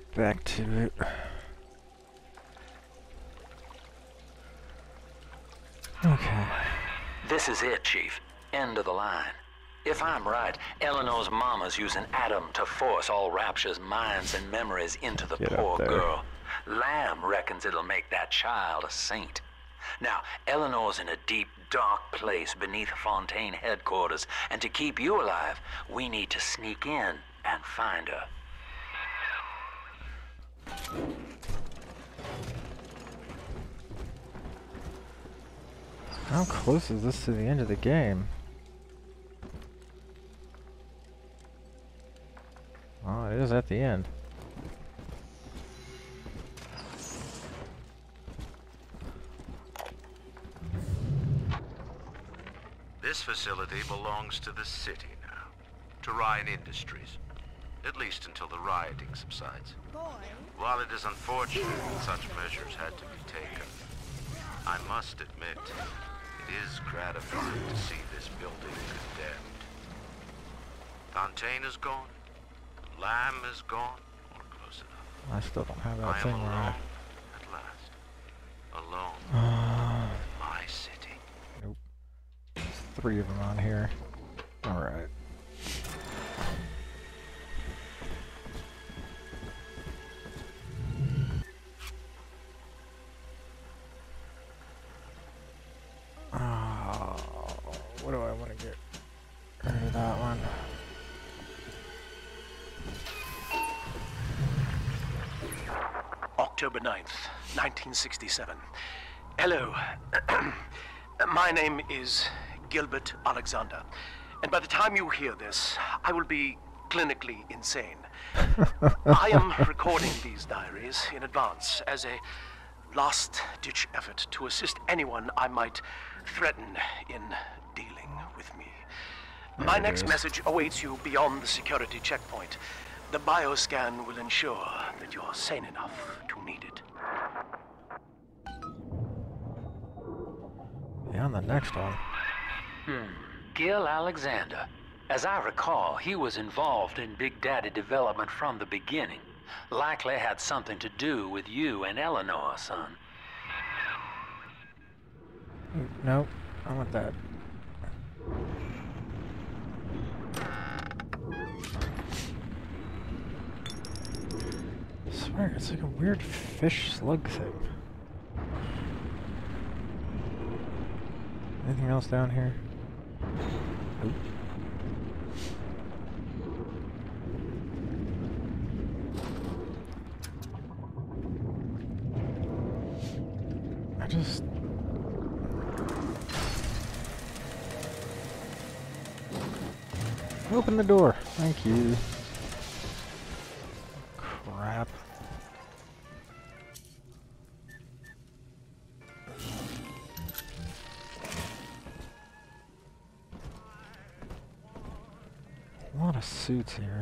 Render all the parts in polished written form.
back to it. Okay. This is it, Chief. End of the line. If I'm right, Eleanor's mama's using Adam to force all Rapture's minds and memories into the Get up poor there. girl. Lamb reckons it'll make that child a saint. Now, Eleanor's in a deep, dark place beneath Fontaine headquarters, and to keep you alive, we need to sneak in and find her. How close is this to the end of the game? Oh, it is at the end. This facility belongs to the city now, to Ryan Industries, at least until the rioting subsides. While it is unfortunate that such measures had to be taken, I must admit, it is gratifying to see this building condemned. Fontaine is gone, Lamb is gone, or close enough. I still don't have that I thing am where alone, I... at last. Alone. My city. Nope. There's 3 of them on here. Alright. What do I want to get rid of that one? October 9th, 1967. Hello. My name is Gilbert Alexander, and by the time you hear this, I will be clinically insane. I am recording these diaries in advance as a last-ditch effort to assist anyone I might threaten in dealing with me. My next message awaits you beyond the security checkpoint. The bioscan will ensure that you're sane enough to need it. Yeah, on the next one. Gil Alexander. As I recall, he was involved in Big Daddy development from the beginning. Likely had something to do with you and Eleanor, son. Nope. I want that. I swear, it's like a weird fish slug thing. Anything else down here? Nope. I just... Open the door. Thank you. Crap. A lot of suits here.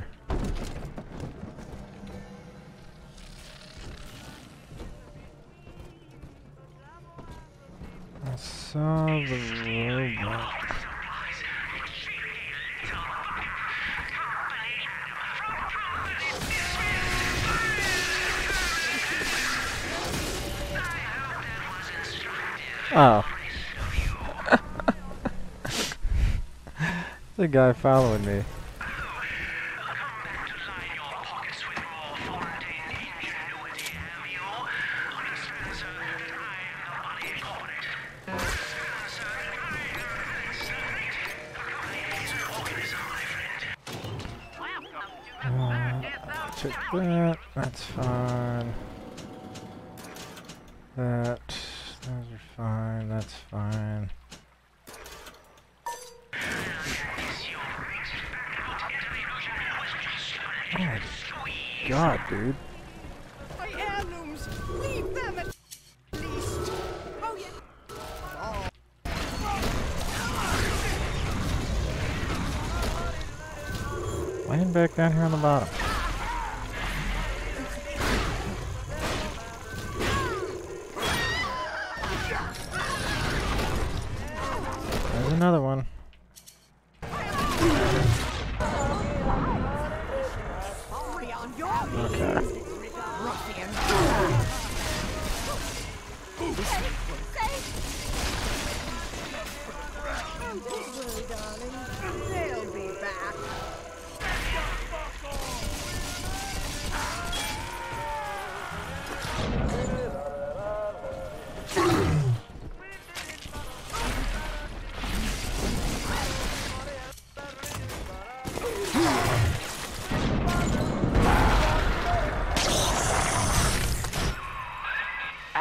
I saw the robot. Oh. The guy following me. Check that. That's fine. That. Those are fine. That's fine. Oh my god, dude. My heirlooms! Leave them at least! Oh, yeah. Laying back down here on the bottom. There's another one. Okay.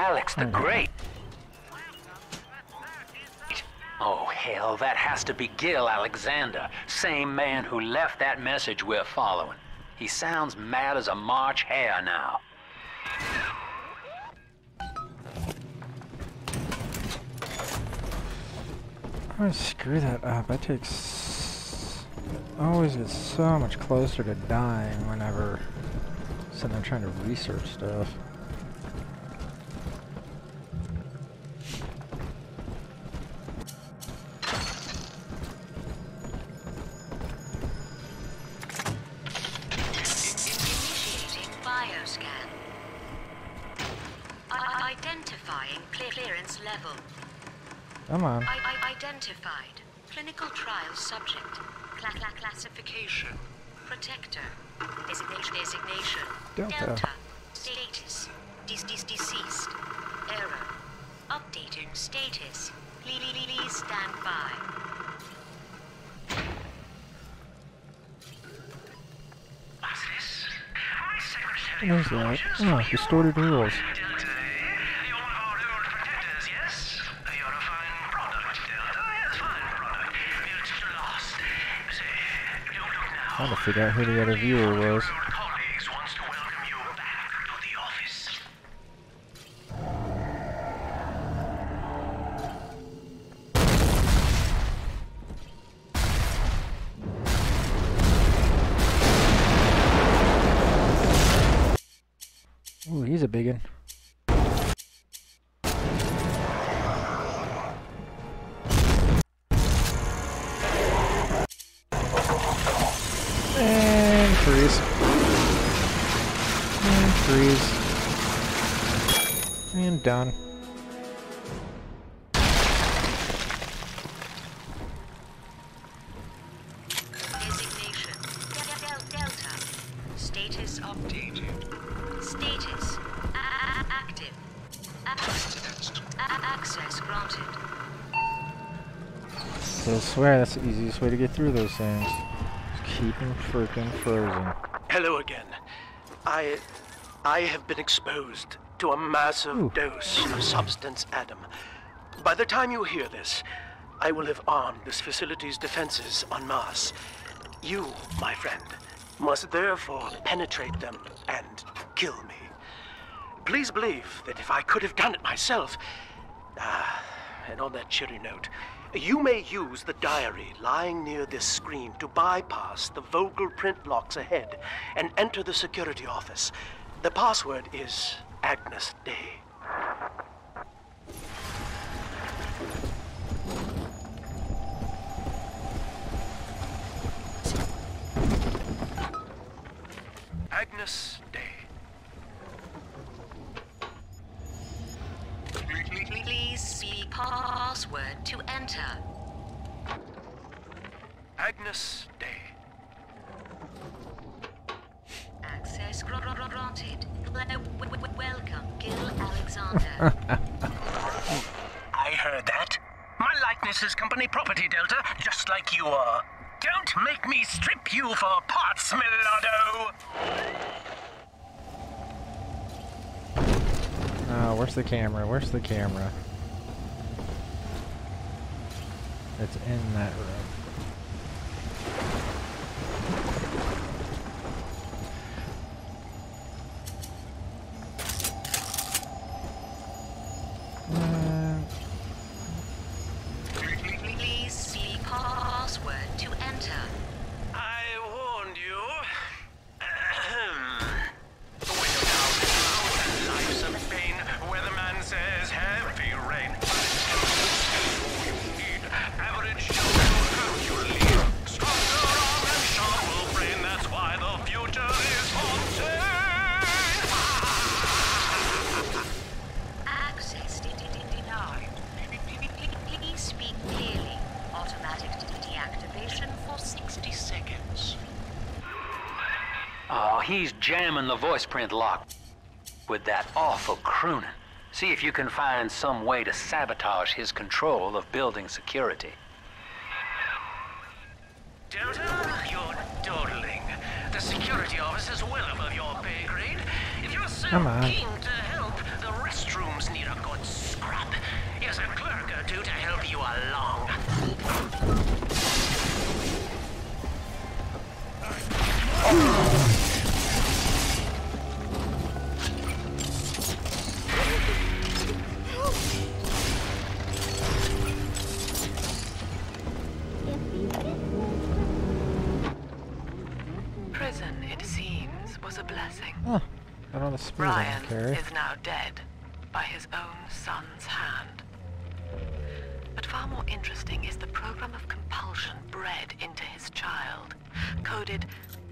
Alex the Great. Oh, hell, that has to be Gil Alexander. Same man who left that message we're following. He sounds mad as a March hare now. Oh, screw that up. I always get so much closer to dying whenever sitting there trying to research stuff. Initiating bioscan. Identifying clearance level. Come on. Identified. Clinical trial subject. Classification. Protector. Designation. Delta. Status. Deceased. Error. Updating status. Please stand by. What is that? Oh, distorted rules. Trying to figure out who the other viewer was. Ooh, he's a big one. And freeze. And freeze. And done. Designation. Delta. Status updated. Status. Active. Access granted. So I swear that's the easiest way to get through those things. Just keep them freaking frozen. Hello again. I have been exposed to a massive dose of Substance Adam. By the time you hear this, I will have armed this facility's defenses en masse. You, my friend, must therefore penetrate them and kill me. Please believe that if I could have done it myself... and on that cheery note, you may use the diary lying near this screen to bypass the vocal print locks ahead and enter the security office. The password is Agnes Day. Agnes Day. Please see password to enter. Agnes Day. Access granted. Welcome, Gil Alexander. I heard that. My likeness is company property, Delta, just like you are. Don't make me strip you for parts, Millardo! Oh, where's the camera? Where's the camera? It's in that room. Please see password to enter. I warned you. Life's a pain. Weatherman says heavy rain. Average Hercules. Stronger arm and sharper brain. That's why the future is haunted. Access denied. Please speak clearly. Automatic deactivation for 60 seconds. Oh, he's jamming the voice print lock with that awful crooning. See if you can find some way to sabotage his control of building security. Delta, you're dawdling. The security office is well above your pay grade. If you're so Come on. keen to help, the restrooms need Got all the spears I Brian can carry. is now dead by his own son's hand. But far more interesting is the program of compulsion bred into his child, coded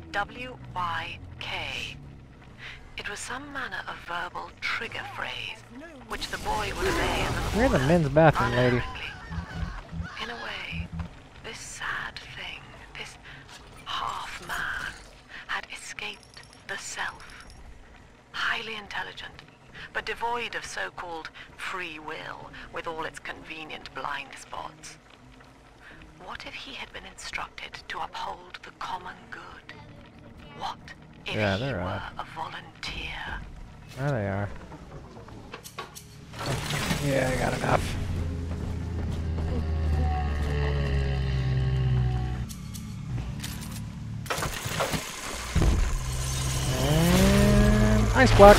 WYK. It was some manner of verbal trigger phrase, which the boy would obey as an You're in the order, men's bathroom, lady. unerringly. In a way, this sad thing, this half-man, had escaped the self. Highly intelligent, but devoid of so-called free will, with all its convenient blind spots. What if he had been instructed to uphold the common good? What if Yeah, he they're were out. a volunteer? There they are. Yeah, I got enough. And ice block.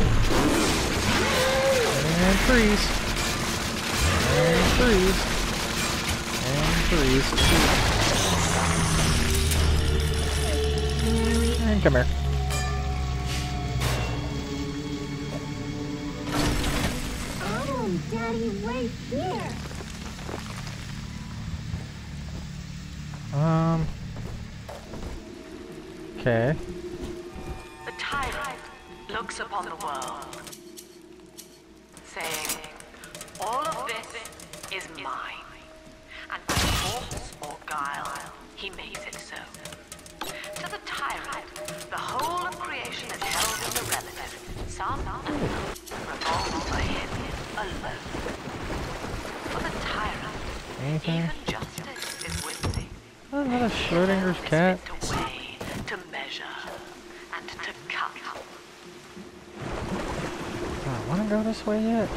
And freeze. And freeze. And freeze. And come here. Oh, Daddy, wait here. Okay. The tyrant looks upon the world, saying, all of this is mine. And by force or guile, he makes it so. To the tyrant, the whole of creation is held in the relative. Some revolve for him alone. For the tyrant, Anything? even justice is with thee. Oh, another Schrodinger's cat. To weigh, to measure, and to cut. I want to go this way yet.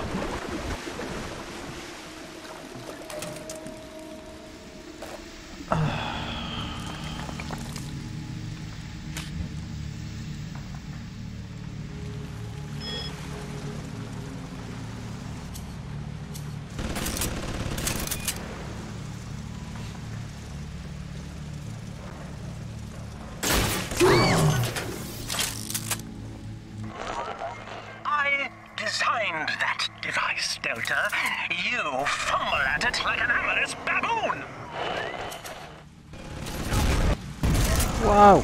I designed that device, Delta. You fumble at it like an amorous baboon. Wow.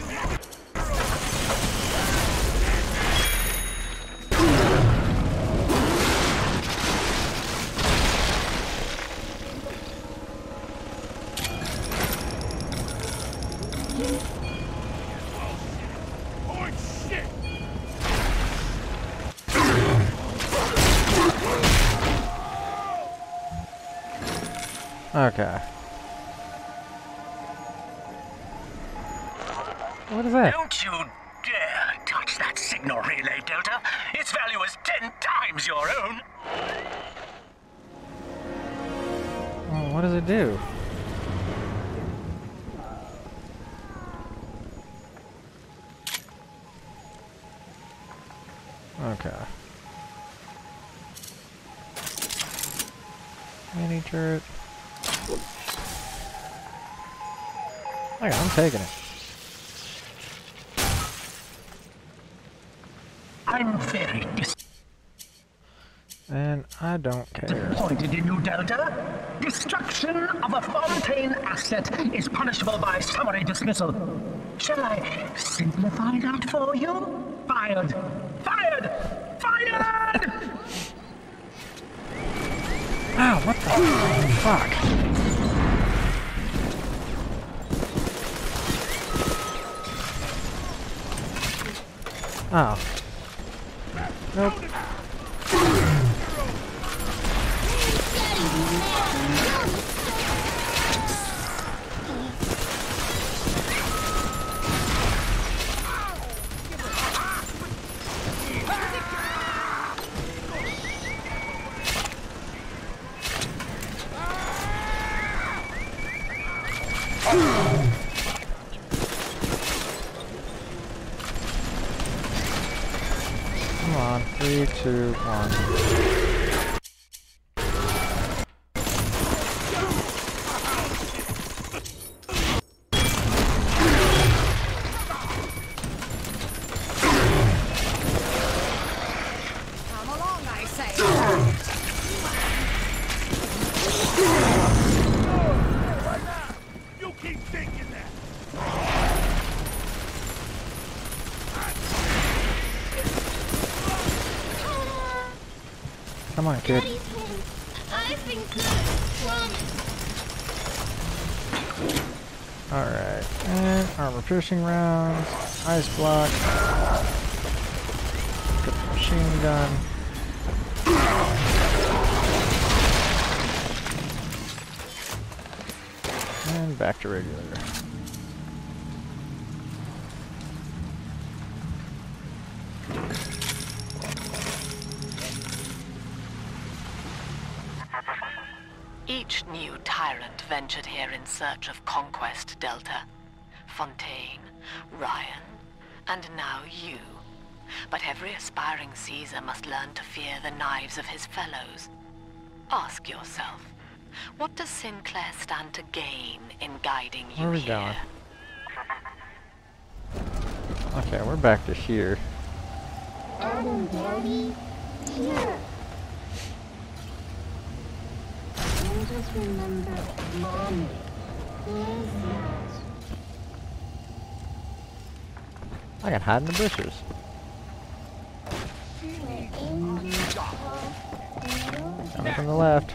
Okay. What is that? Don't you dare touch that signal relay, Delta. Its value is 10 times your own. Oh, what does it do? Okay. Mini turret. Okay, I'm taking it. I'm very And I don't care. disappointed in you, Delta. Destruction of a Fontaine asset is punishable by summary dismissal. Shall I simplify that for you? Fired! Fired! Fired! Ow, what the fuck? Oh. Nope. Come on, 3, 2, 1. Come on, kid. Daddy's him. I've been good. Promise. Alright, and armor piercing rounds, ice block, get the machine gun. And back to regular. Each new tyrant ventured here in search of conquest, Delta. Fontaine, Ryan, and now you. But every aspiring Caesar must learn to fear the knives of his fellows. Ask yourself, what does Sinclair stand to gain in guiding you Where are we here? going? Okay, we're back to here. Adam, Daddy, here. I just remember Mommy. Who is that? I can hide in the bushes. Coming from the left.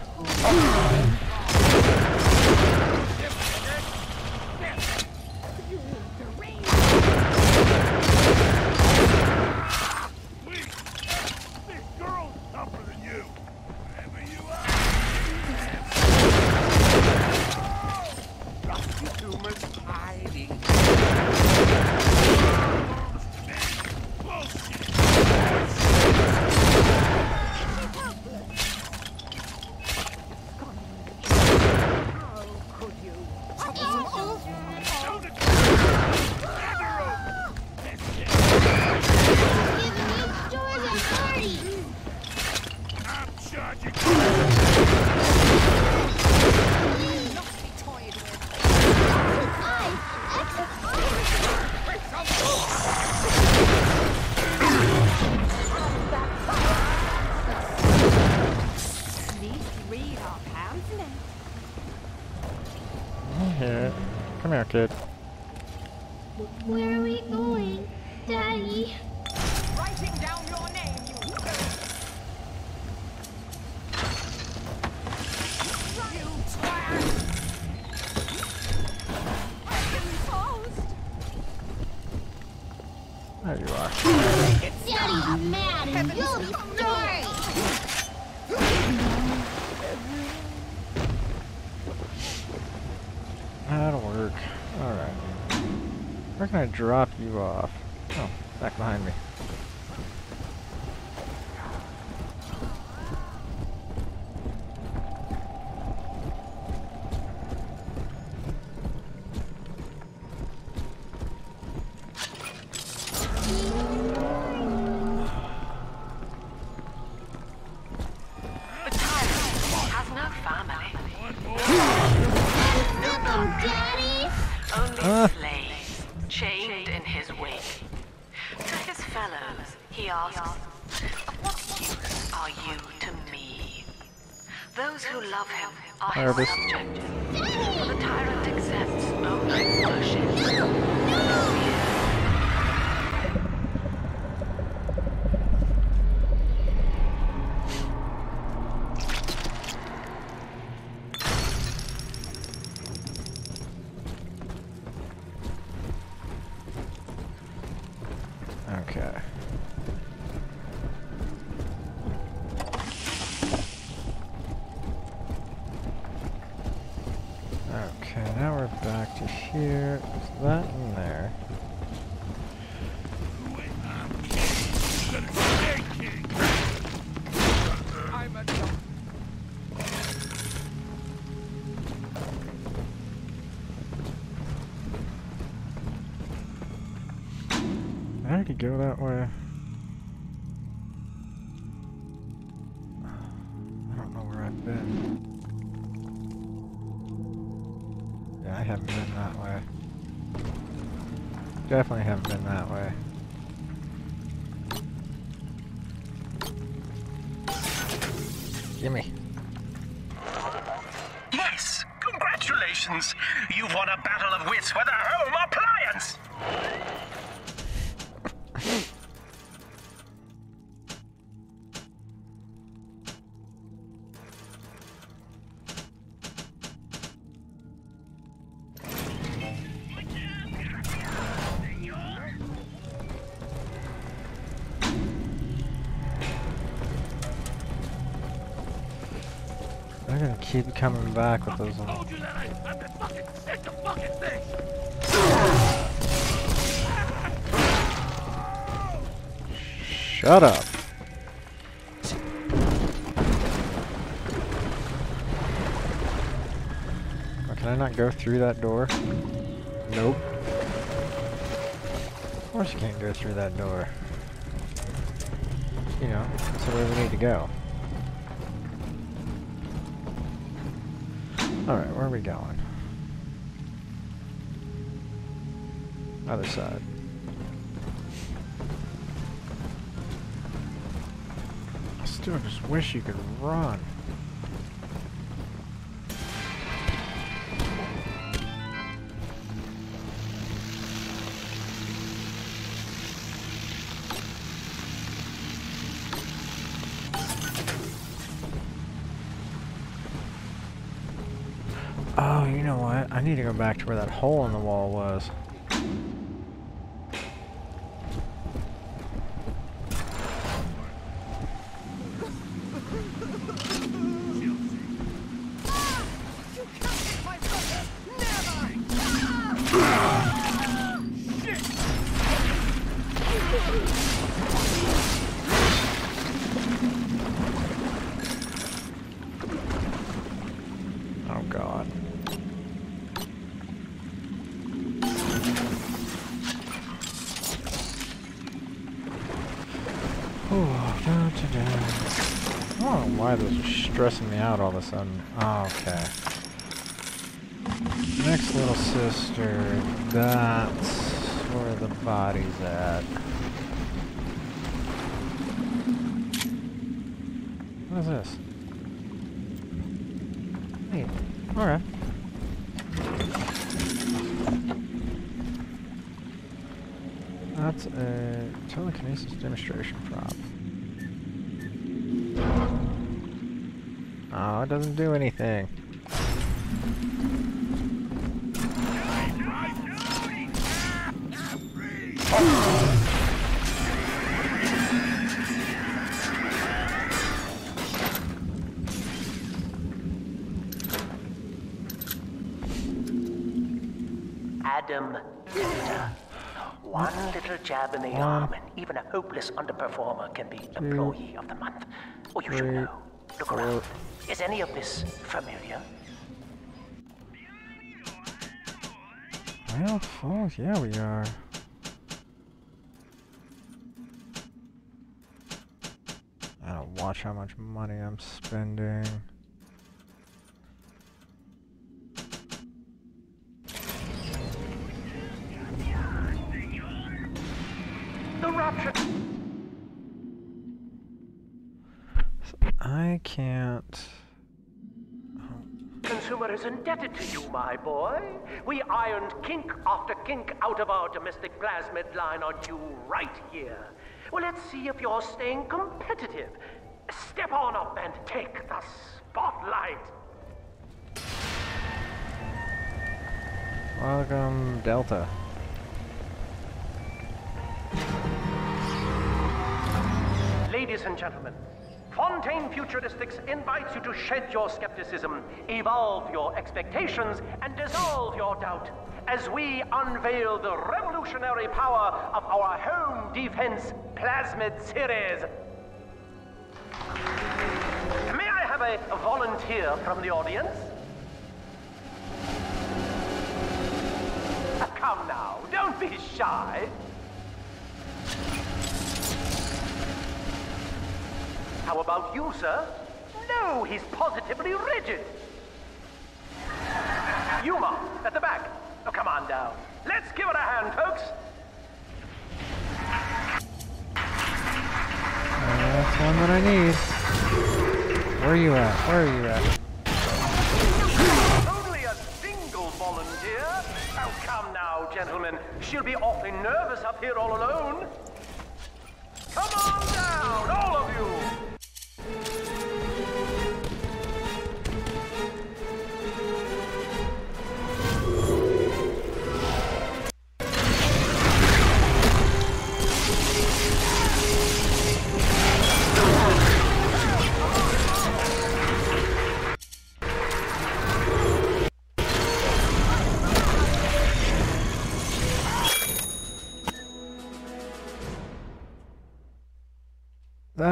Here. Come here, kid. Where are we going, Daddy? Writing down your name, you twat! There you are. Daddy's mad and you'll be sorry! That'll work. Alright. Where can I drop you off? Oh, back behind me. The tyrant has no family. Daddy! Only slaves, chained in his wake. To his fellows, he asks, of what use are you to me? Those who love him are his Harvest. subjects. For the tyrant accepts only worship. Okay. Okay, now we're back to here. Is that in there? I'm a dumb. I already go that way. I don't know where I've been. Yeah, I haven't been that way. Definitely haven't been that way. Gimme. Yes, congratulations. You've won a battle of wits with a home appliance. gonna keep coming back with those. Shut up. Oh, can I not go through that door? Nope. Of course you can't go through that door. You know, that's the way we need to go. Alright, where are we going? Other side. I still just wish you could run. Oh, you know what? I need to go back to where that hole in the wall was. Oh God. Oh, da, da, da. I don't know why this is stressing me out all of a sudden. Oh, okay. Next little sister, that's where the body's at. What is this? Hey, alright. That's a telekinesis demonstration prop. Oh, it doesn't do anything. Adam Delta. One little jab in the arm, and even a hopeless underperformer can be Employee of the Month. Or you should know. Look around. Is any of this familiar? Well, oh, yeah, we are. I don't watch how much money I'm spending. The rapture. So I can't. Consumer is indebted to you, my boy. We ironed kink after kink out of our domestic plasmid line on you right here. Well, let's see if you're staying competitive. Step on up and take the spotlight. Welcome, Delta. Ladies and gentlemen, Fontaine Futuristics invites you to shed your skepticism, evolve your expectations, and dissolve your doubt as we unveil the revolutionary power of our home defense plasmid series. May I have a volunteer from the audience? Come now, don't be shy. How about you, sir? No, he's positively rigid. Yuma, at the back. Oh, come on down. Let's give it a hand, folks. That's one that I need. Where are you at? Where are you at? Only a single volunteer? Oh, come now, gentlemen. She'll be awfully nervous up here all alone. Come on down, all of you.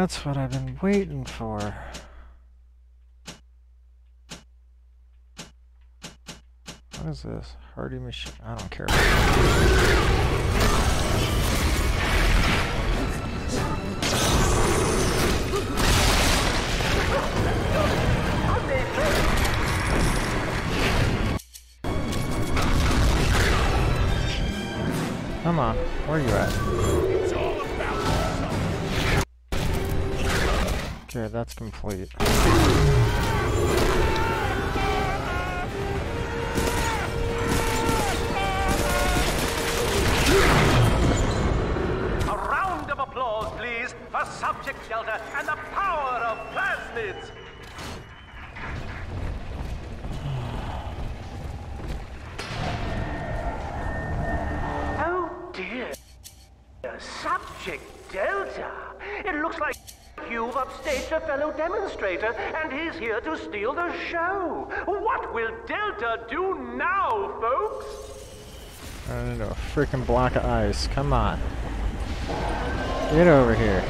That's what I've been waiting for. What is this? Hardy machine? I don't care. Come on, where are you at? Okay, that's complete. A round of applause, please, for Subject Delta and the power of plasmids! Oh dear. Subject Delta? It looks like you've upstaged a fellow demonstrator, and he's here to steal the show. What will Delta do now, folks? I don't know, a freaking block of ice. Come on. Get over here.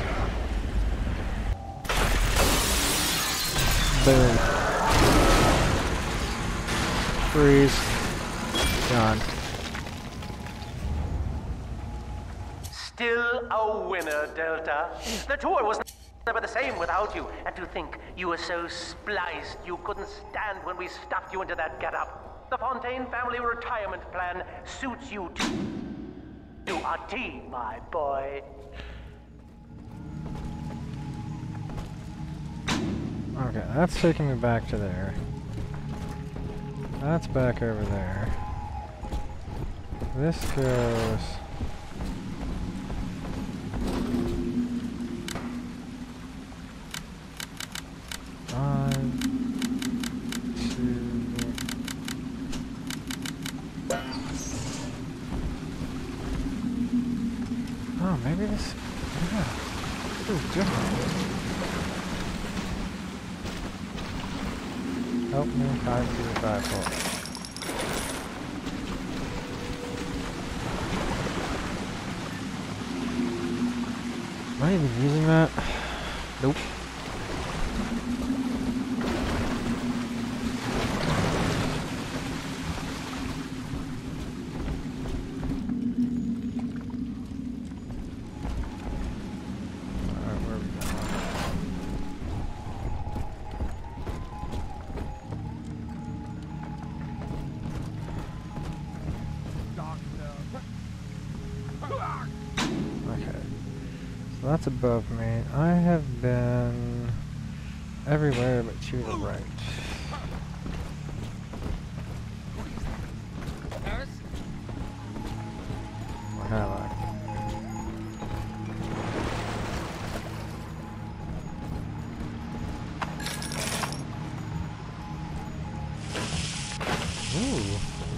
Boom. Freeze. Gone. Still a winner, Delta. The tour was never the same without you. And to think you were so spliced you couldn't stand when we stuffed you into that getup. The Fontaine family retirement plan suits you to a T, my boy. Okay, that's taking me back to there. That's back over there. This goes... Oh, maybe this... Yeah. This is different. Help me, 5254. Am I even using that? Nope. That's above me. I have been everywhere but to the right. Or have I? Ooh.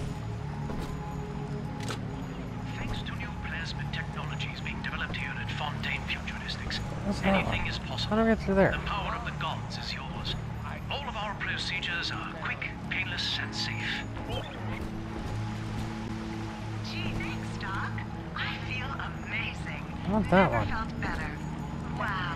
Anything is possible. How do I get through there? The power of the gods is yours. All of our procedures are quick, painless, and safe. Gee, thanks, Doc. I feel amazing. I want that Never one. felt better. Wow.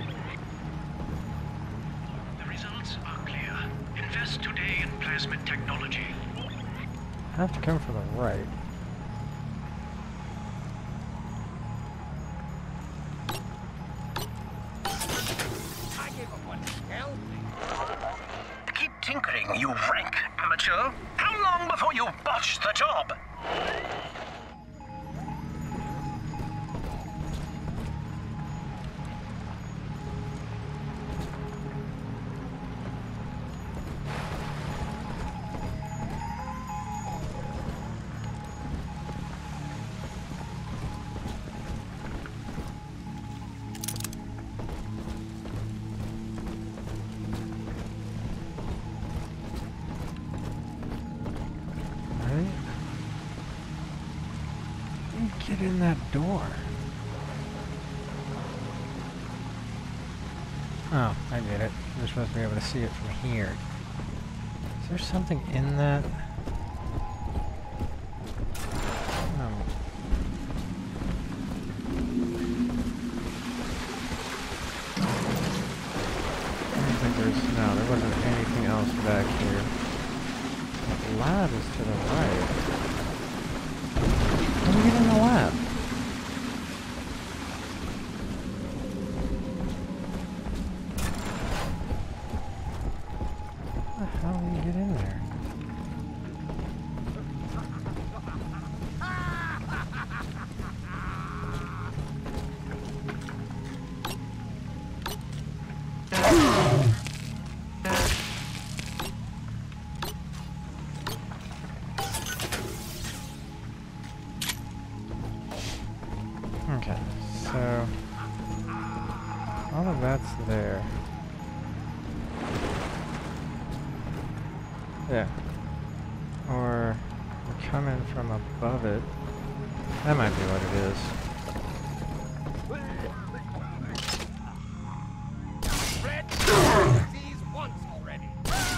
The results are clear. Invest today in plasmid technology. I have to come from the right. Keep tinkering, you rank amateur. How long before you botch the job? Get in that door. Oh, I get it. You're supposed to be able to see it from here. Is there something in that? No. think there's... No, there wasn't anything else back here. The lab is to the right. How do we get in the lab? How do we get in there? Okay, so all of that's there. Yeah. Or we're coming from above it. That might be what it is. These once already.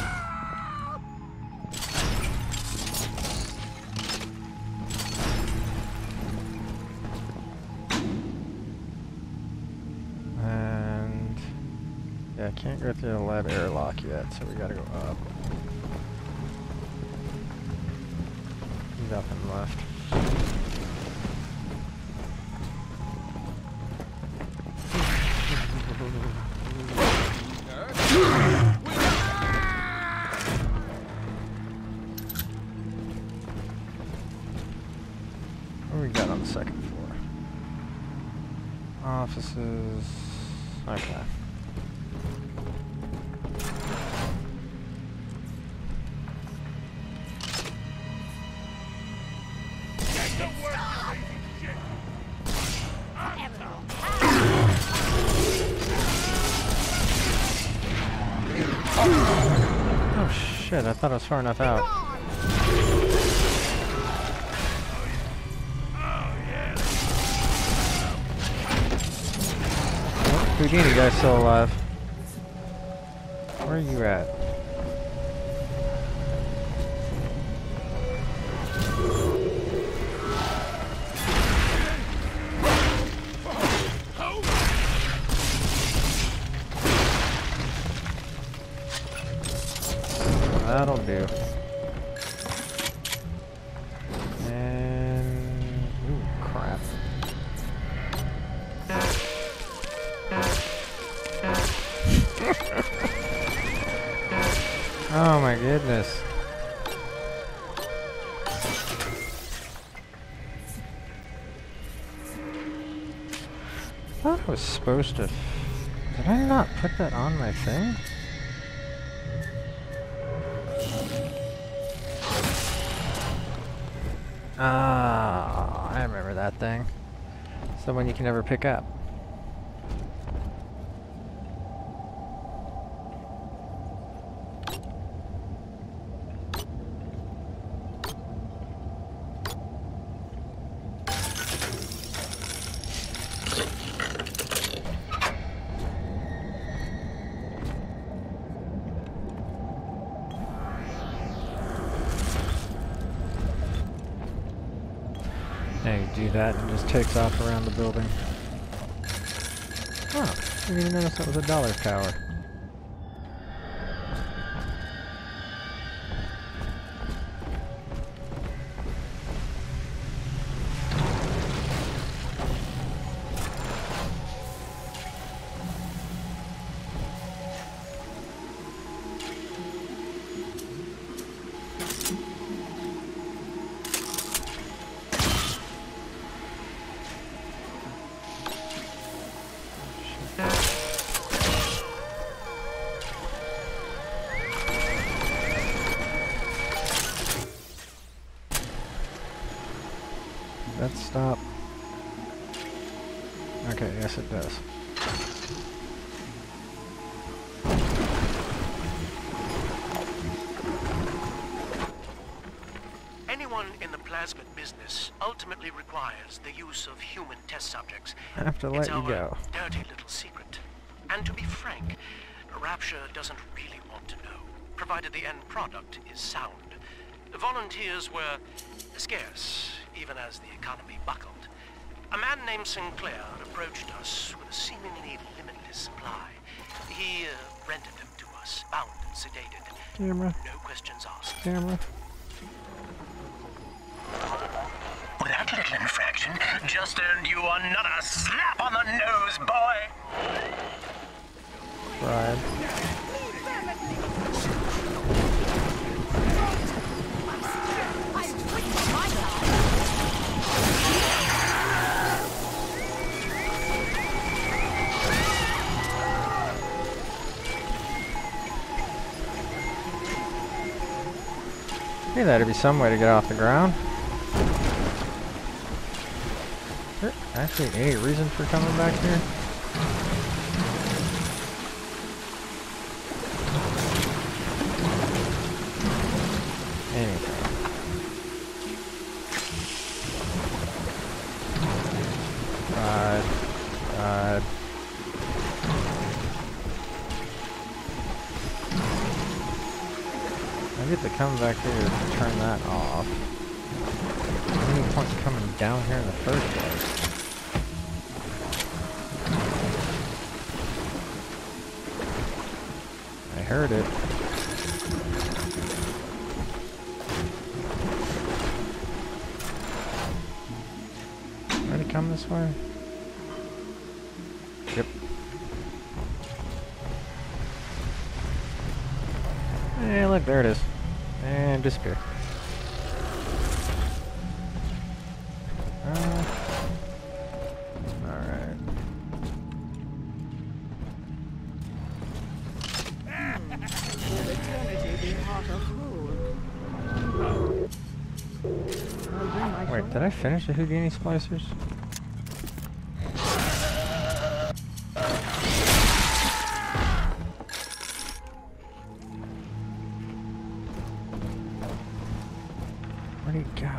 And yeah, I can't go through the lab airlock yet, so we gotta go up. Nothing left. What do we got on the second floor? Offices. Okay. Oh shit, I thought I was far enough out. Oh, Houdini guy's still alive. Where are you at? That'll do. And... ooh, crap. Oh my goodness. I thought I was supposed to... Did I not put that on my thing? Ah, I remember that thing. Someone you can never pick up. Now you do that and it just takes off around the building. Oh, didn't even notice that was a dollar tower. That stop? Okay, yes it does. Anyone in the plasmid business ultimately requires the use of human test subjects. I have to let you go. It's our dirty little secret. And to be frank, Rapture doesn't really want to know, provided the end product is sound. Volunteers were scarce, even as the economy buckled. A man named Sinclair approached us with a seemingly limitless supply. He surrendered them to us, bound and sedated. Camera. No questions asked. Camera. That little infraction just earned you another slap on the nose, boy! Right. Hey, that'd be some way to get off the ground. Is there actually any reason for coming back here? Anything. God. I get to come back here to turn that off. There's no point in coming down here in the first place. I heard it. Ready to come this way? Yep. Hey, look, there it is. And disappear. Alright. Wait, did I finish the Houdini splicers? Where'd he go?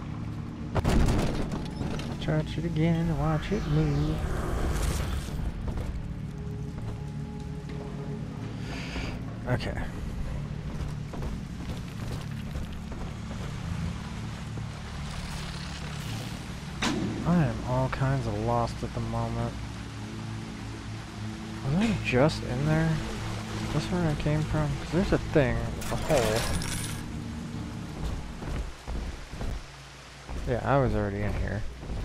Touch it again and watch it move. Okay. I am all kinds of lost at the moment. Was I just in there? Is this where I came from? 'Cause there's a thing with a hole. Yeah, I was already in here.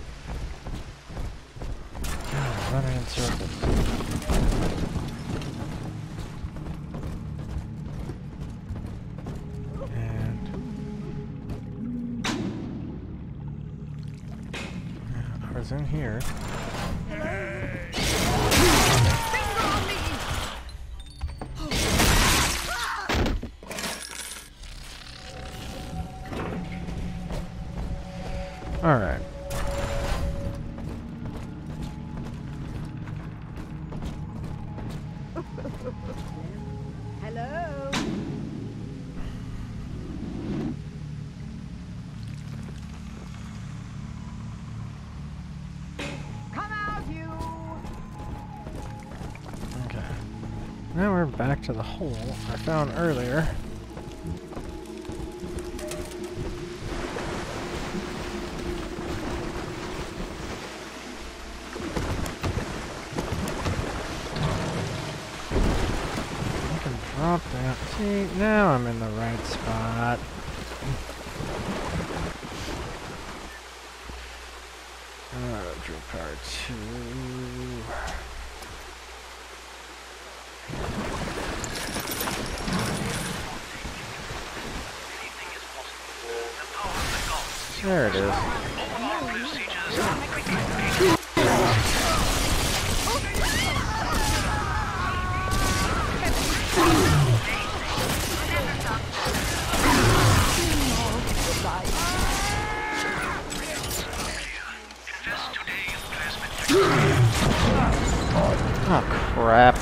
God, running in circles. And yeah, I was in here. All right. Hello. Come out, you. Okay. Now we're back to the hole I found earlier. Drop that. See, now I'm in the right spot. Drill power 2. There it is. Oh, crap.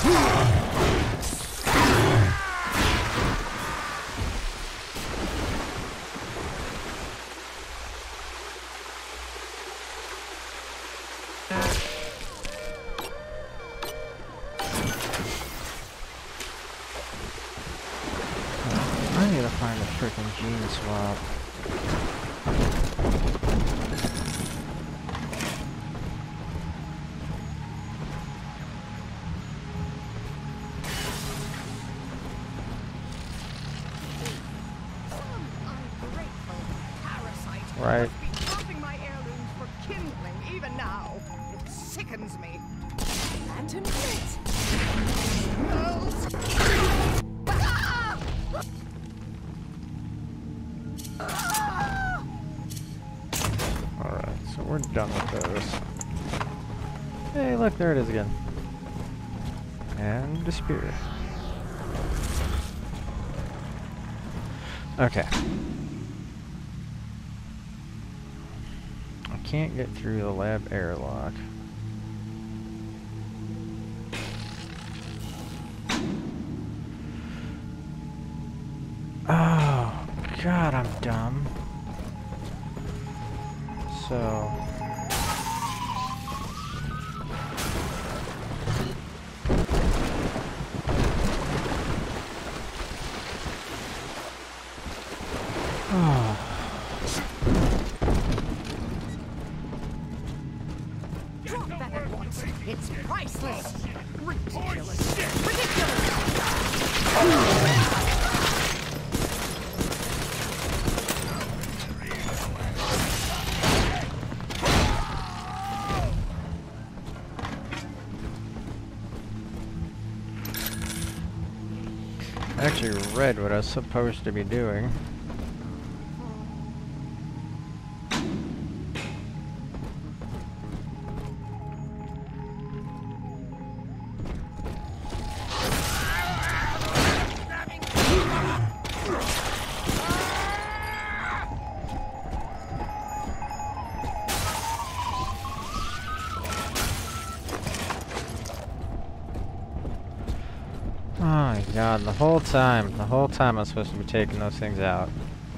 I need to find a freaking gene swap. right? Dropping my heirlooms for kindling, even now. It sickens me. Lantern lit. Alright, so we're done with those. Hey, look, there it is again. And disappear. Okay. I can't get through the lab airlock. Oh, God, I'm dumb. So... Drop that at once. It's priceless. Ridiculous. Ridiculous. I actually read what I was supposed to be doing. Oh my God, the whole time I'm supposed to be taking those things out.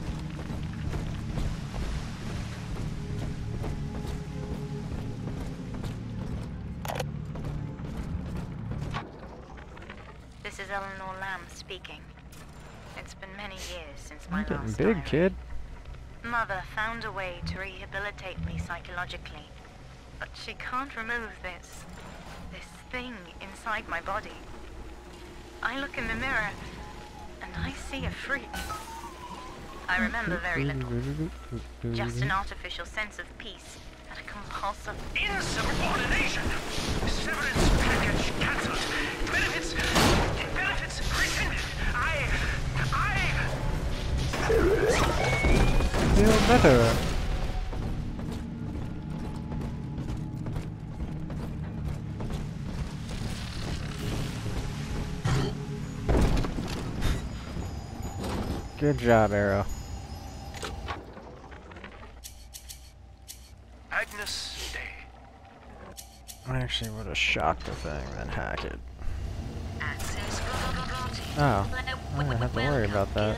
This is Eleanor Lamb speaking. It's been many years since my You're getting last big, diary. kid. Mother found a way to rehabilitate me psychologically, but she can't remove this thing inside my body. I look in the mirror, and I see a freak. I remember very little. Just an artificial sense of peace and a compulsive... Insubordination! Severance package cancelled. Benefits rescinded. Feel better. Good job, Arrow. Agnes Day. I actually would have shot the thing, then hack it. Access. Oh, I don't have to worry about that.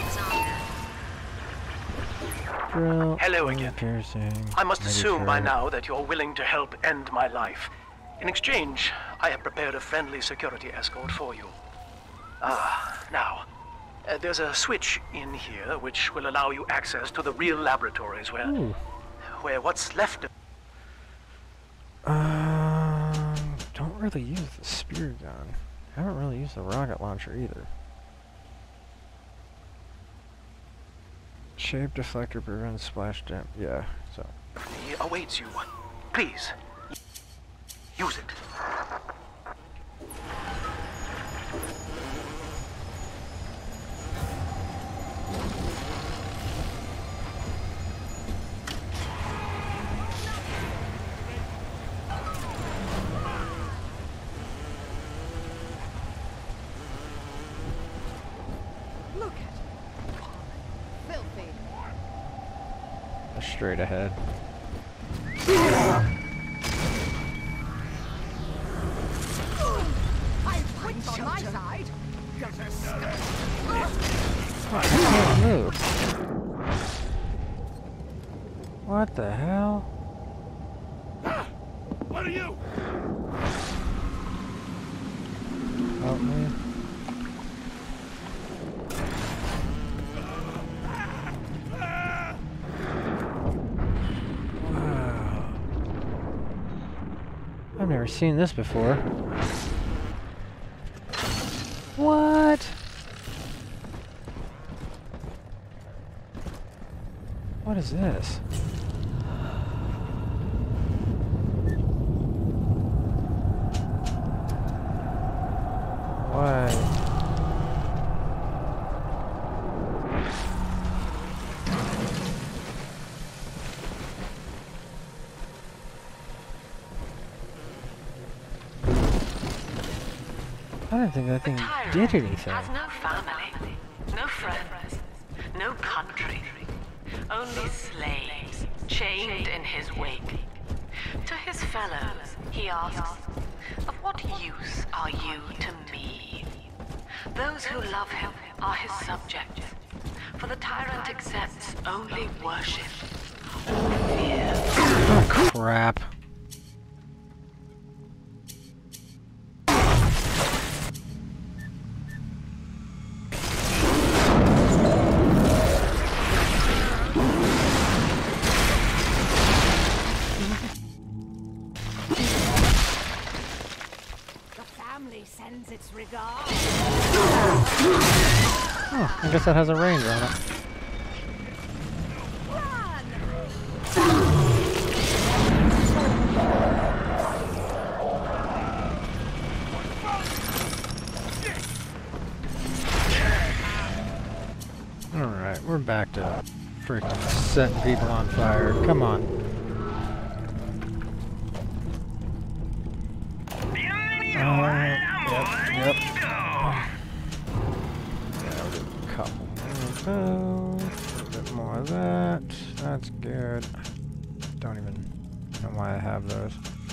Drill. Hello again. Piercing. I must assume by sure. now that you're willing to help end my life. In exchange, I have prepared a friendly security escort for you. Now, there's a switch in here which will allow you access to the real laboratories where what's left of... Don't really use the spear gun. I haven't really used the rocket launcher either. Shape deflector prevents splash damage. Yeah, so. He awaits you. Please, use it. Look at it. Filthy. Straight ahead. I'm quick on my side. Oh, I can't move. What the hell? What are you? Help me. Wow. I've never seen this before. What What is this? Why? I don't think that thing did anything. Has no family, no friends, no country, only slaves chained in his wake. To his fellows, he asks, "Of what use are you to me?" Those who love him are his subjects, for the tyrant accepts only worship or fear. Oh, crap. Sends its regard. Oh, I guess that has a range on it. Alright, we're back to freaking setting people on fire. Come on. Yep. Yeah, we'll do a couple more of those, a bit more of that. That's good. Don't even know why I have those.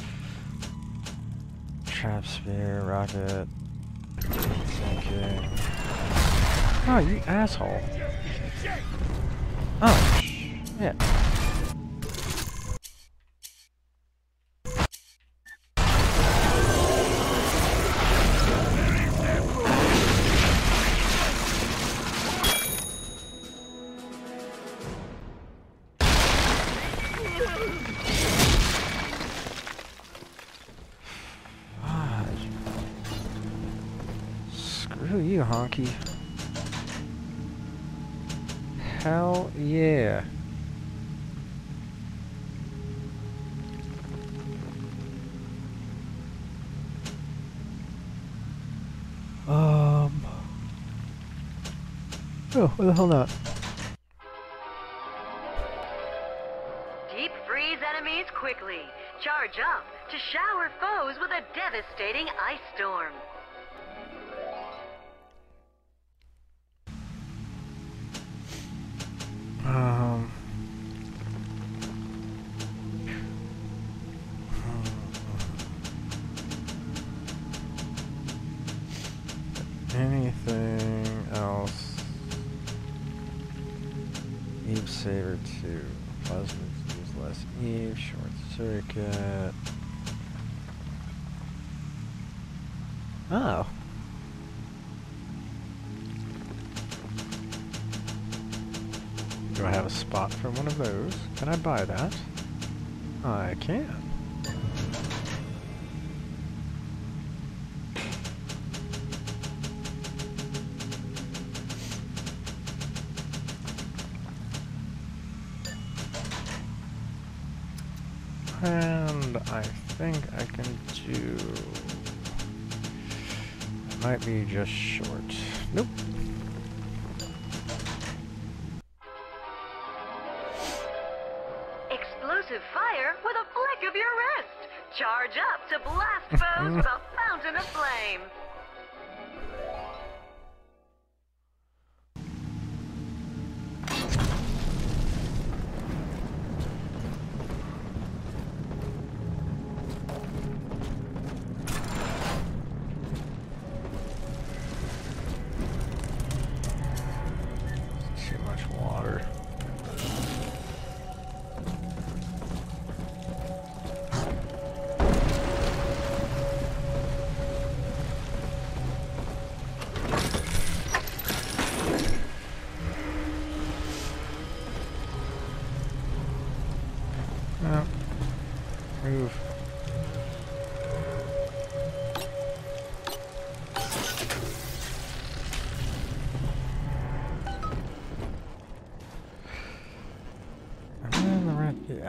Trap spear, rocket, sinking. Oh, you asshole. Oh, shit. Screw you, honky. Hell yeah. Oh, what the hell not? Deep freeze enemies quickly. Charge up to shower foes with a devastating ice storm. Anything else? Eve Saber 2. Plasma use less Eve. Short circuit. Oh. Do I have a spot for one of those? Can I buy that? I can. And I think I can do... Might be just short. Nope. Explosive fire with a flick of your wrist. Charge up to blast foes with a fountain of flame.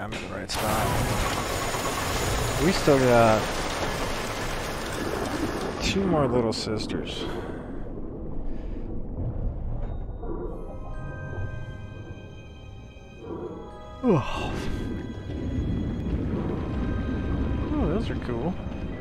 Yeah, I'm in the right spot. We still got 2 more little sisters. Oh, those are cool.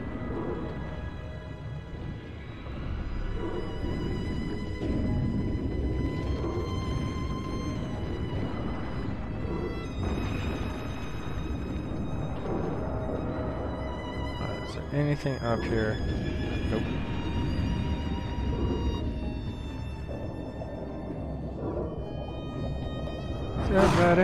Is there anything up here? Nope. What's up, buddy?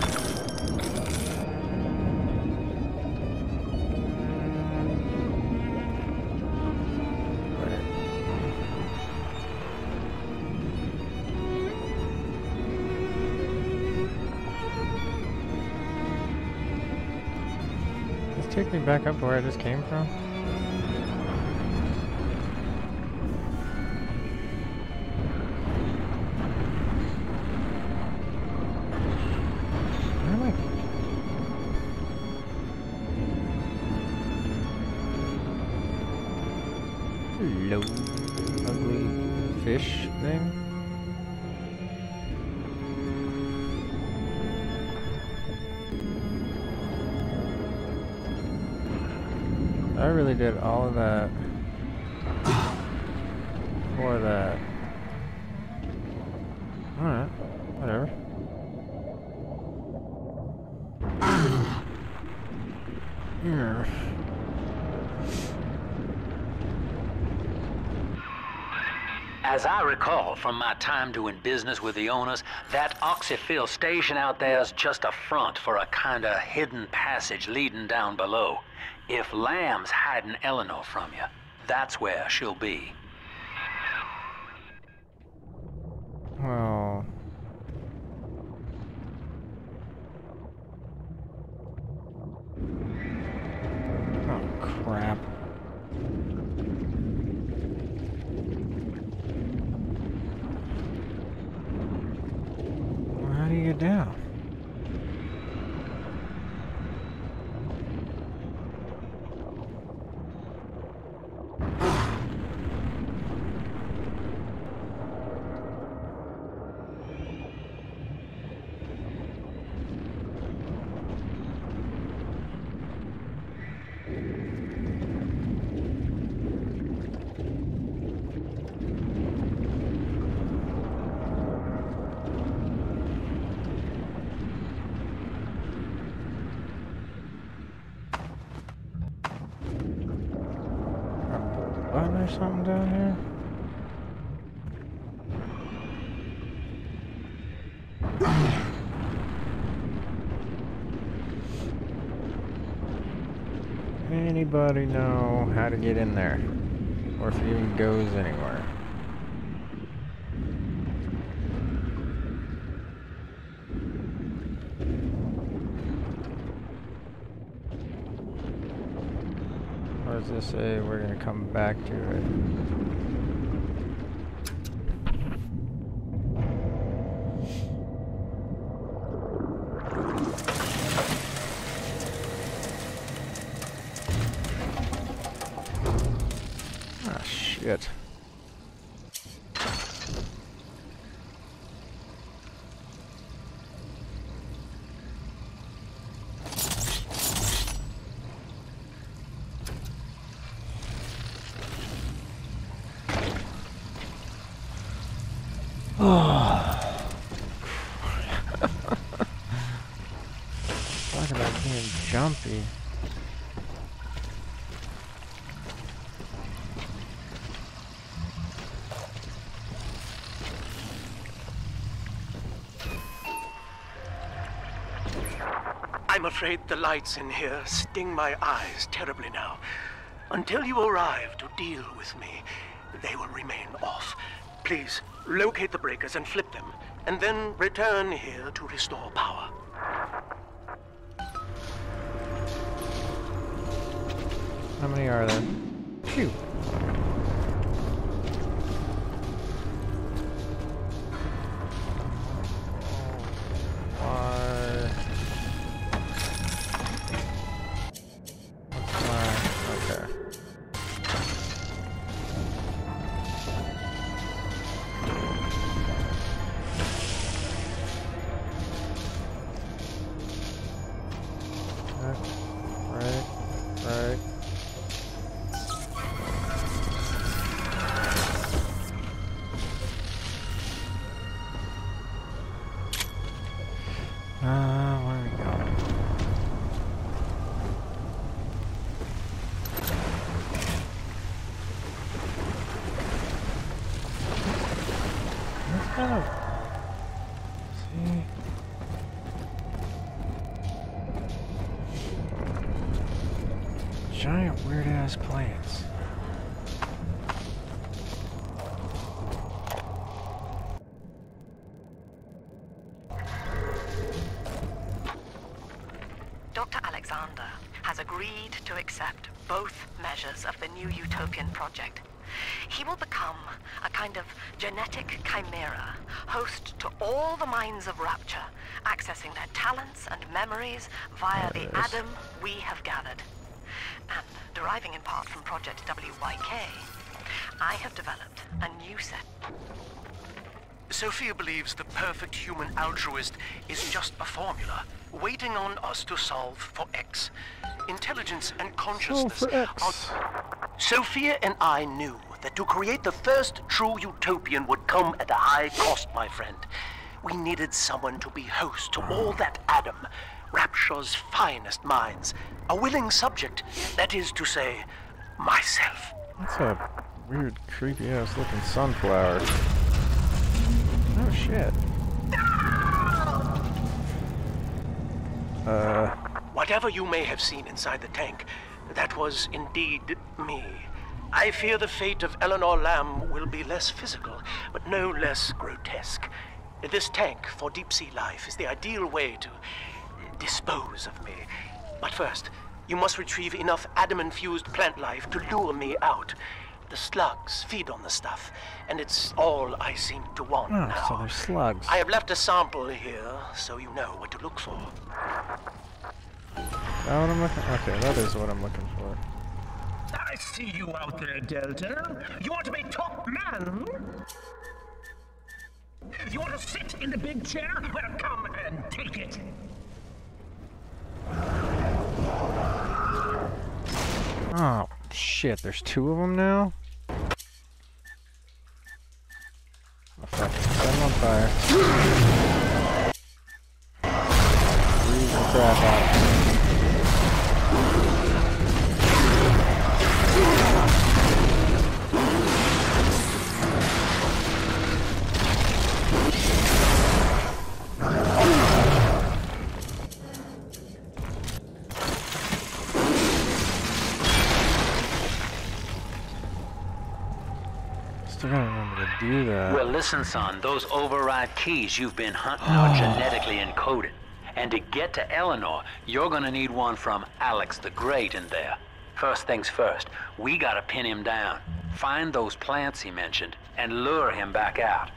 Take me back up to where I just came from? Where am I? Hello, ugly fish thing. I really did all of that for that. Alright, whatever. Here. As I recall from my time doing business with the owners, that Oxyphil station out there's just a front for a kinda hidden passage leading down below. If Lamb's hiding Eleanor from you, that's where she'll be. Well... oh, crap. Well, how do you get down? Button or something down here? Anybody know how to get in there? Or if it even goes anywhere? Or does this say we're gonna come back to it? Ah, shit. Talk about being jumpy. I'm afraid the lights in here sting my eyes terribly now. Until you arrive to deal with me, they will remain off. Please, locate the breakers and flip them, and then return here to restore power. How many are there? Phew. Why? kind of... See? Giant weird-ass plants. Dr. Alexander has agreed to accept both measures of the new Utopian project. He will become a kind of genetic chimera, host to all the minds of Rapture, accessing their talents and memories via the Adam we have gathered. And deriving in part from Project WYK, I have developed a new set. Sophia believes the perfect human altruist is just a formula, waiting on us to solve for X. Intelligence and consciousness are... Sophia and I knew that to create the first true utopian would come at a high cost, my friend. We needed someone to be host to all that Adam, Rapture's finest minds. A willing subject, that is to say, myself. That's a weird, creepy-ass looking sunflower. Oh, shit. Whatever you may have seen inside the tank, that was indeed me. I fear the fate of Eleanor Lamb will be less physical, but no less grotesque. This tank for deep-sea life is the ideal way to dispose of me. But first, you must retrieve enough Adam-infused plant life to lure me out. The slugs feed on the stuff, and it's all I seem to want now. So there's slugs. I have left a sample here, so you know what to look for. That what I'm looking? Okay, that is what I'm looking for. I see you out there, Delta. You want to be top man? You want to sit in the big chair? Well, come and take it. Oh, shit, there's two of them now? Oh, fuck. Set them on fire. Freeze the crap out. Still gotta remember to do that. Well, listen, son, those override keys you've been hunting are genetically encoded. And to get to Eleanor, you're gonna need one from Alex the Great in there. First things first, we gotta pin him down. Find those plants he mentioned, and lure him back out.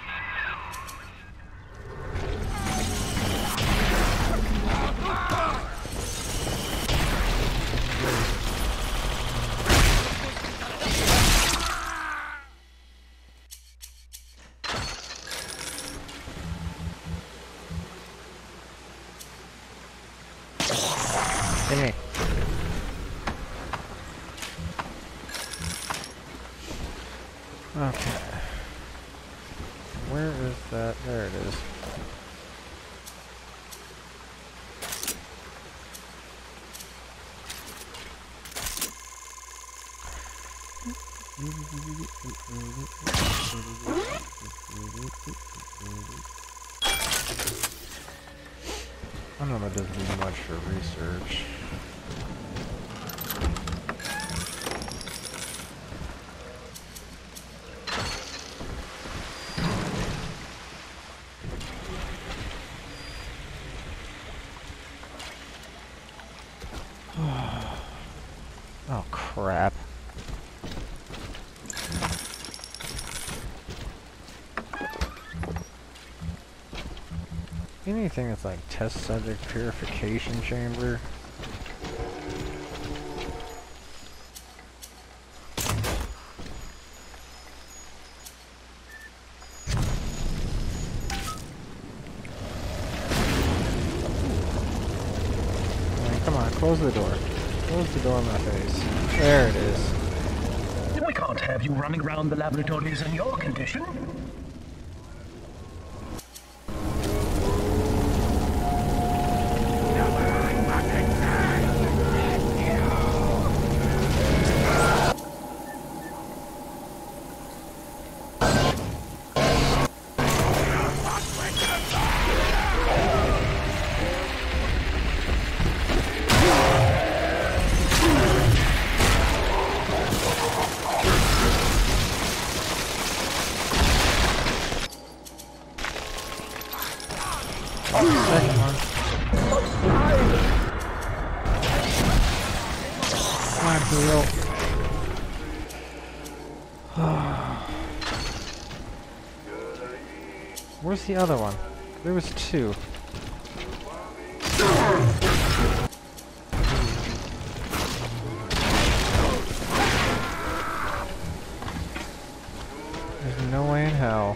Gimme. Okay. Where is that? There it is. I don't know if that doesn't do much for research. Oh, crap. Anything that's like test subject purification chamber. Come on, close the door. Close the door in my face. There it is. We can't have you running around the laboratories in your condition. Second one. Time to heal. Where's the other one? There was two. There's no way in hell.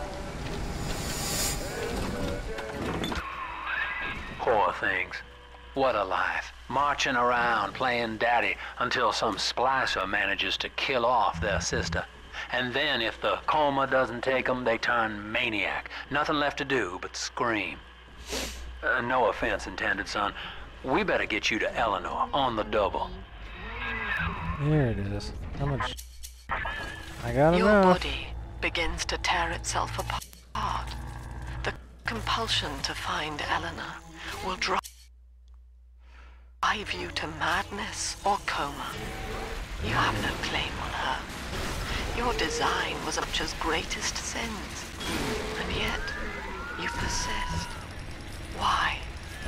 Poor things. What a life. Marching around playing daddy until some splicer manages to kill off their sister. And then if the coma doesn't take them, they turn maniac. Nothing left to do but scream. No offense intended, son. We better get you to Eleanor on the double. Here it is. How much? I got enough. Your body begins to tear itself apart. The compulsion to find Eleanor will drive you to madness or coma. You have no claim on her. Your design was Archer's greatest sins, and yet you persist. Why?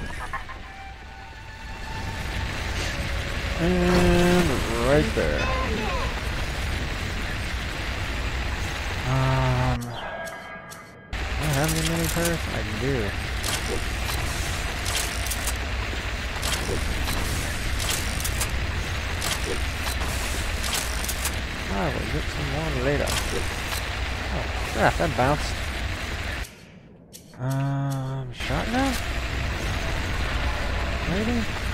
And right there. Do I have any mini purse? I do. I will get some more later. Oh crap, that bounced. Shotgun? Maybe?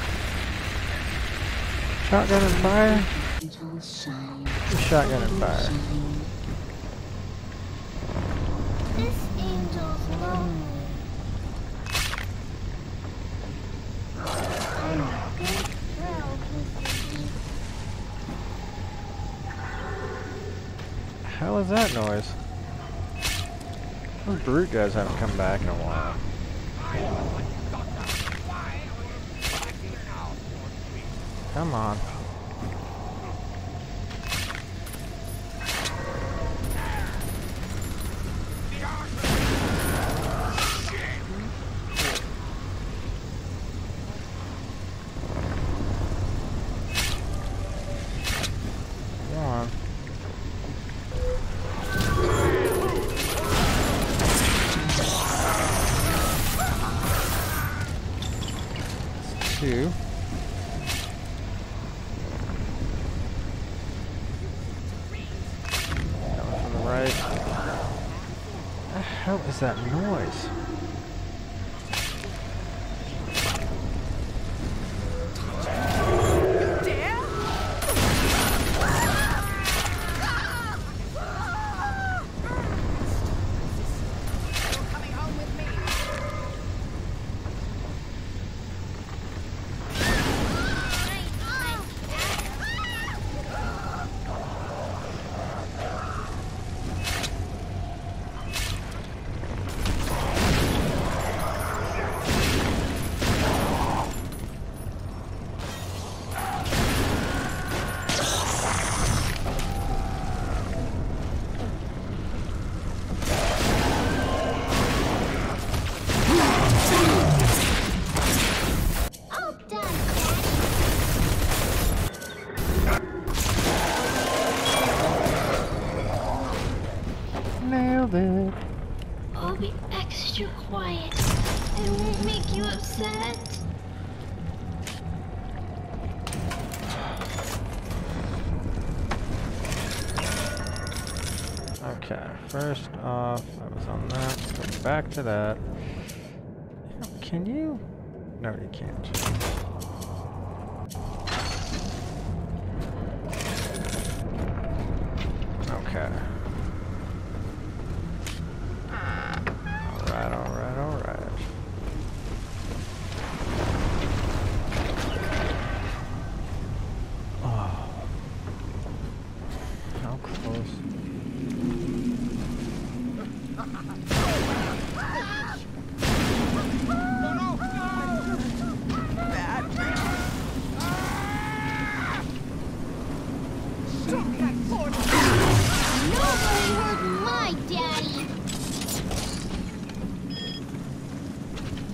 Shotgun and fire? Shotgun and fire. This angel's lonely. Hell is that noise? Those brute guys haven't come back in a while. Come on. Come on. Two. Coming from the right. What the hell is that noise? I'll be extra quiet. I won't make you upset. Okay, first off, I was on that. Let's go back to that. Can you? No, you can't. Okay. Alright. Oh. How close? Nobody hurt my daddy.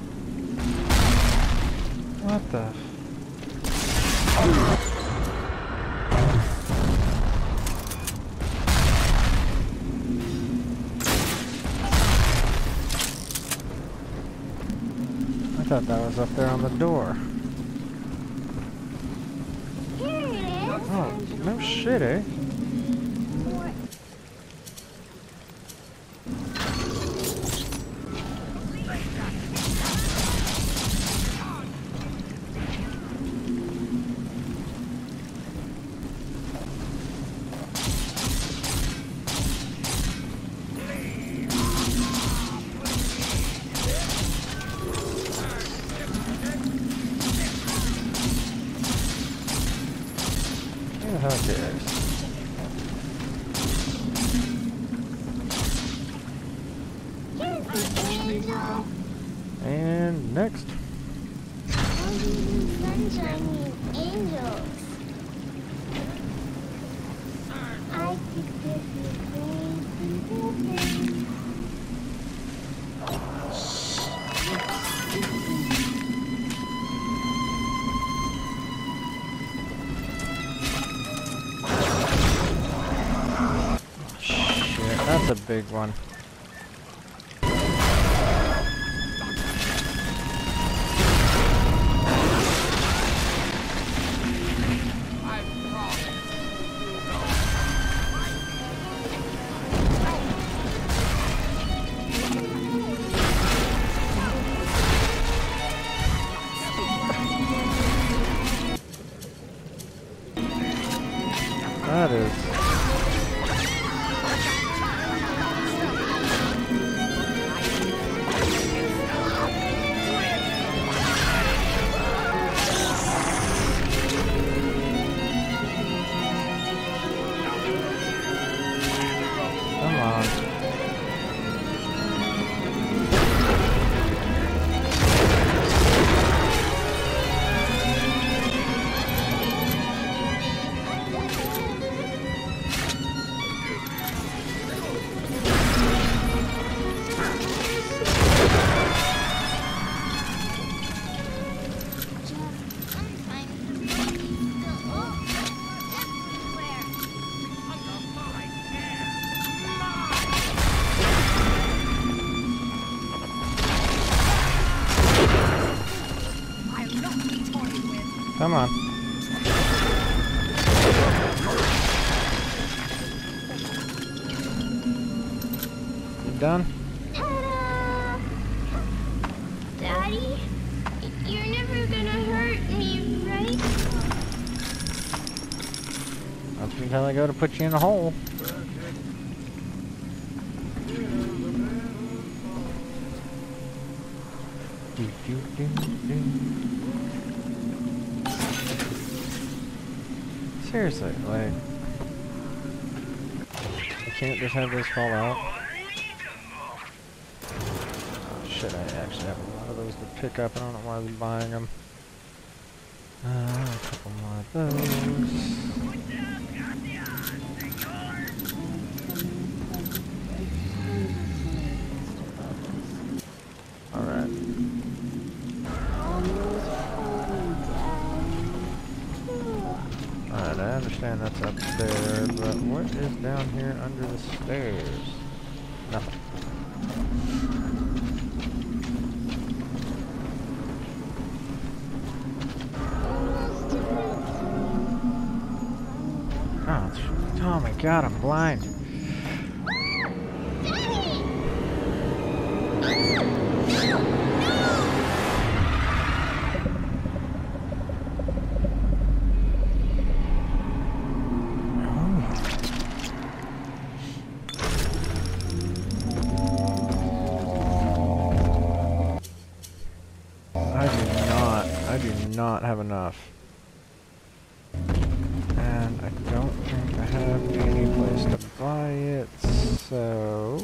thought that was up there on the door. Here it is. Oh, no shit, eh? Who cares? And next. Sunshine means angels. I could give you things. Shit, that's a big one. That is. Come on. Come on. You done? Ta-da! Daddy, you're never gonna hurt me, right? That's until I go to put you in a hole. Seriously, like, I can't just have this fall out. Oh shit, I actually have a lot of those to pick up. I don't know why I'm buying them. A couple more of those. Alright. Alright, I understand that's up there, but what is down here under the stairs? Nothing. Oh my god, I'm blind. I do not have enough. And I don't think I have any place to buy it, so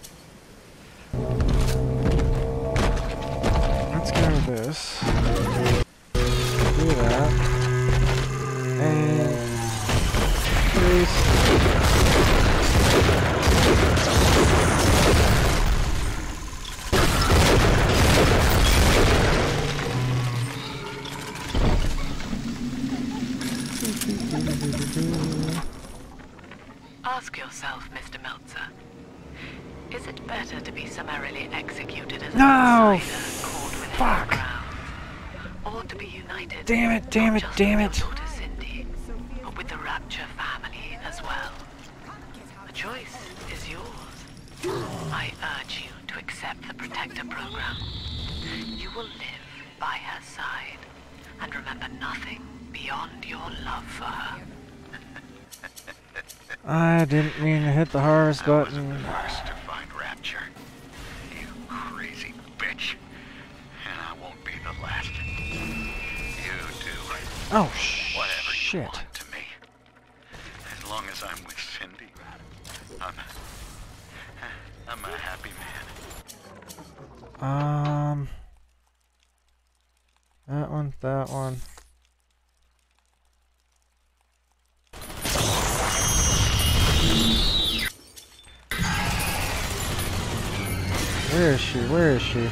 let's go with this. Do that. And Ask yourself, Mr. Meltzer, is it better to be summarily executed as an no! outsider caught within Fuck! the ground? ought to be united. Damn it, damn it, damn it. Not just with your daughter Cindy, but with the Rapture family as well. The choice is yours. I urge you to accept the Protector program. You will live by her side and remember nothing beyond your love for her. I didn't mean to hit the harvest button. I was the first to find Rapture. You crazy bitch. And I won't be the last. You do Oh, whatever shit. you want to me. As long as I'm with Cindy, I'm a happy man. That one. Where is she? Where is she?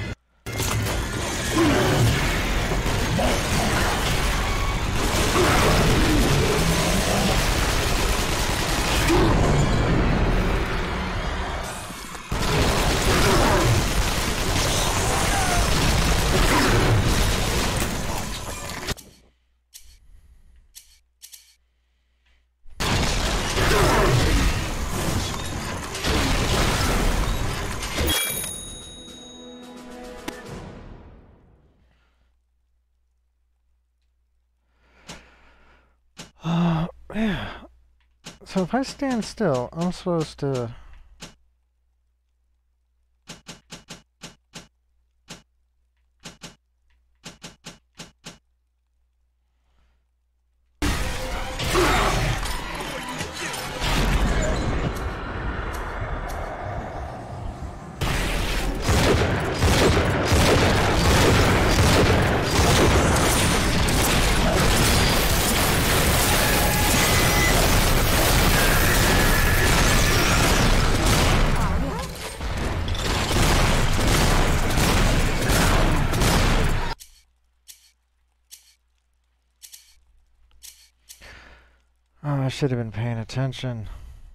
Yeah. So if I stand still, I'm supposed to... Oh, I should have been paying attention.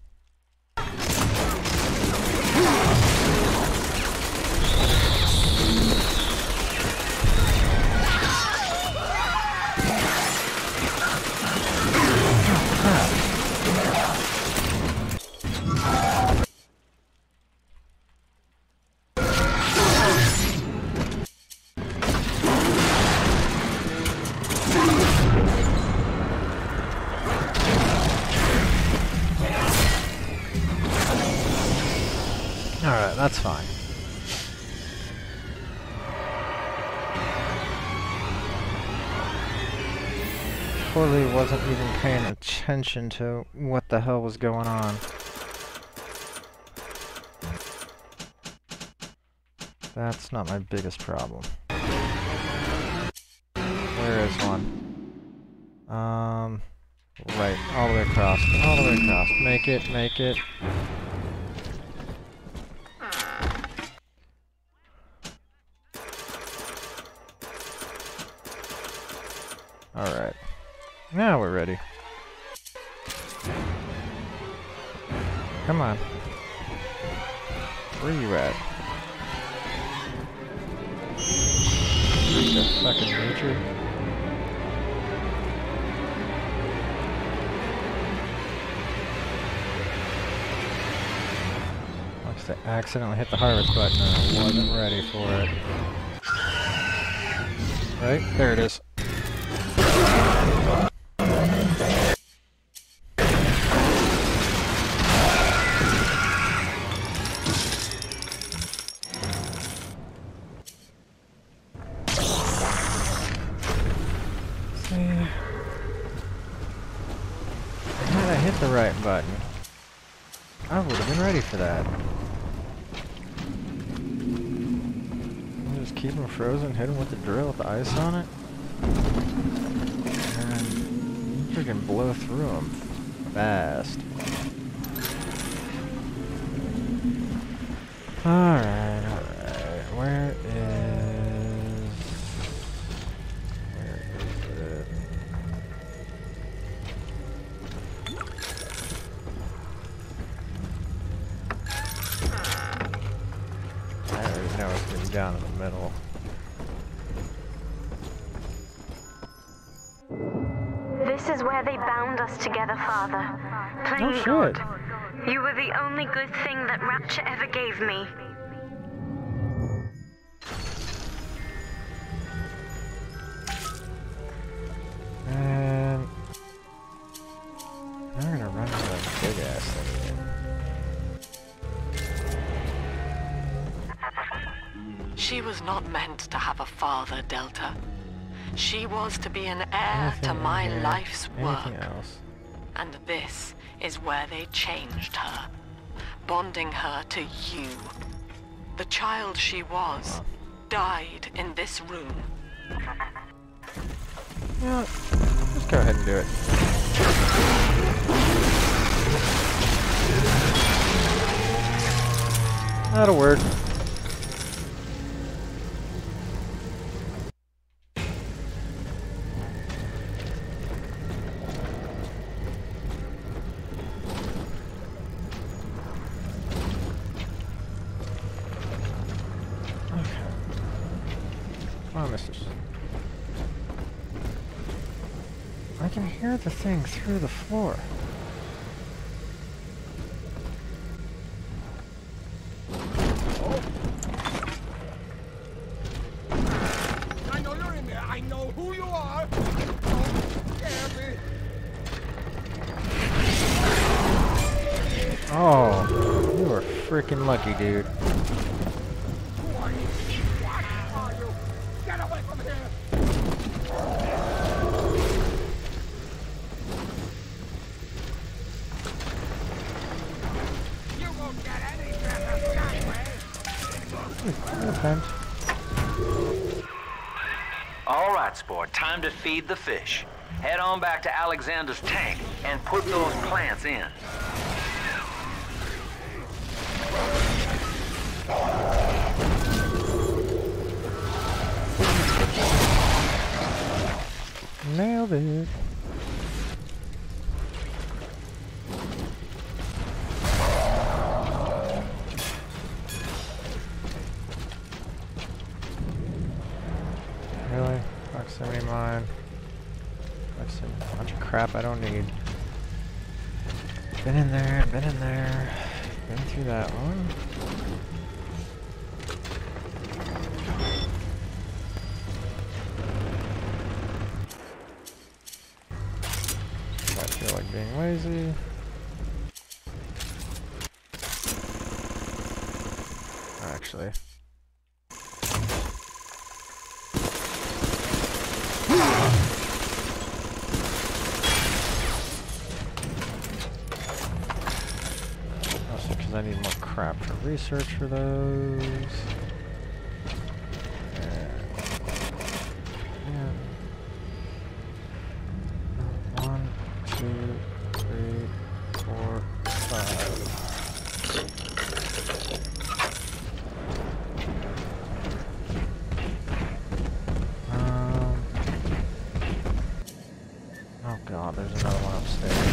Alright, that's fine. Totally wasn't even paying attention to what the hell was going on. That's not my biggest problem. There is one. Right, all the way across, all the way across. Make it, make it. Alright. Now we're ready. Come on. Where are you at? The fucking nature. Must have accidentally hit the harvest button and I wasn't ready for it. Right? There it is. Had I hit the right button, I would have been ready for that. Just keep them frozen, hit them with the drill with the ice on it, and freaking blow through them fast. Alright, alright. Where is it? I already know it's gonna be down in the middle. where they bound us together, Father. Playing shit. God. You were the only good thing that Rapture ever gave me. And now we're gonna run into that big ass thing again. She was not meant to have a father, Delta. She was to be an heir to my life's work. Anything else? And this is where they changed her, bonding her to you. The child she was died in this room. Yeah, let's go ahead and do it. That'll work. I can hear the thing through the floor. I know you're in there. I know who you are. Don't scare me. Oh, you were freaking lucky, dude. Who are you? What are you? Get away from here. All right, sport. Time to feed the fish. Head on back to Alexander's tank and put those plants in. Nailed it. Really? Proximity mine. That's a bunch of crap I don't need. Been in there, been in there. Been through that one. I feel like being lazy. Actually. Also, because I need more crap for research for those. One, two, three, four, five. Oh god, there's another one upstairs.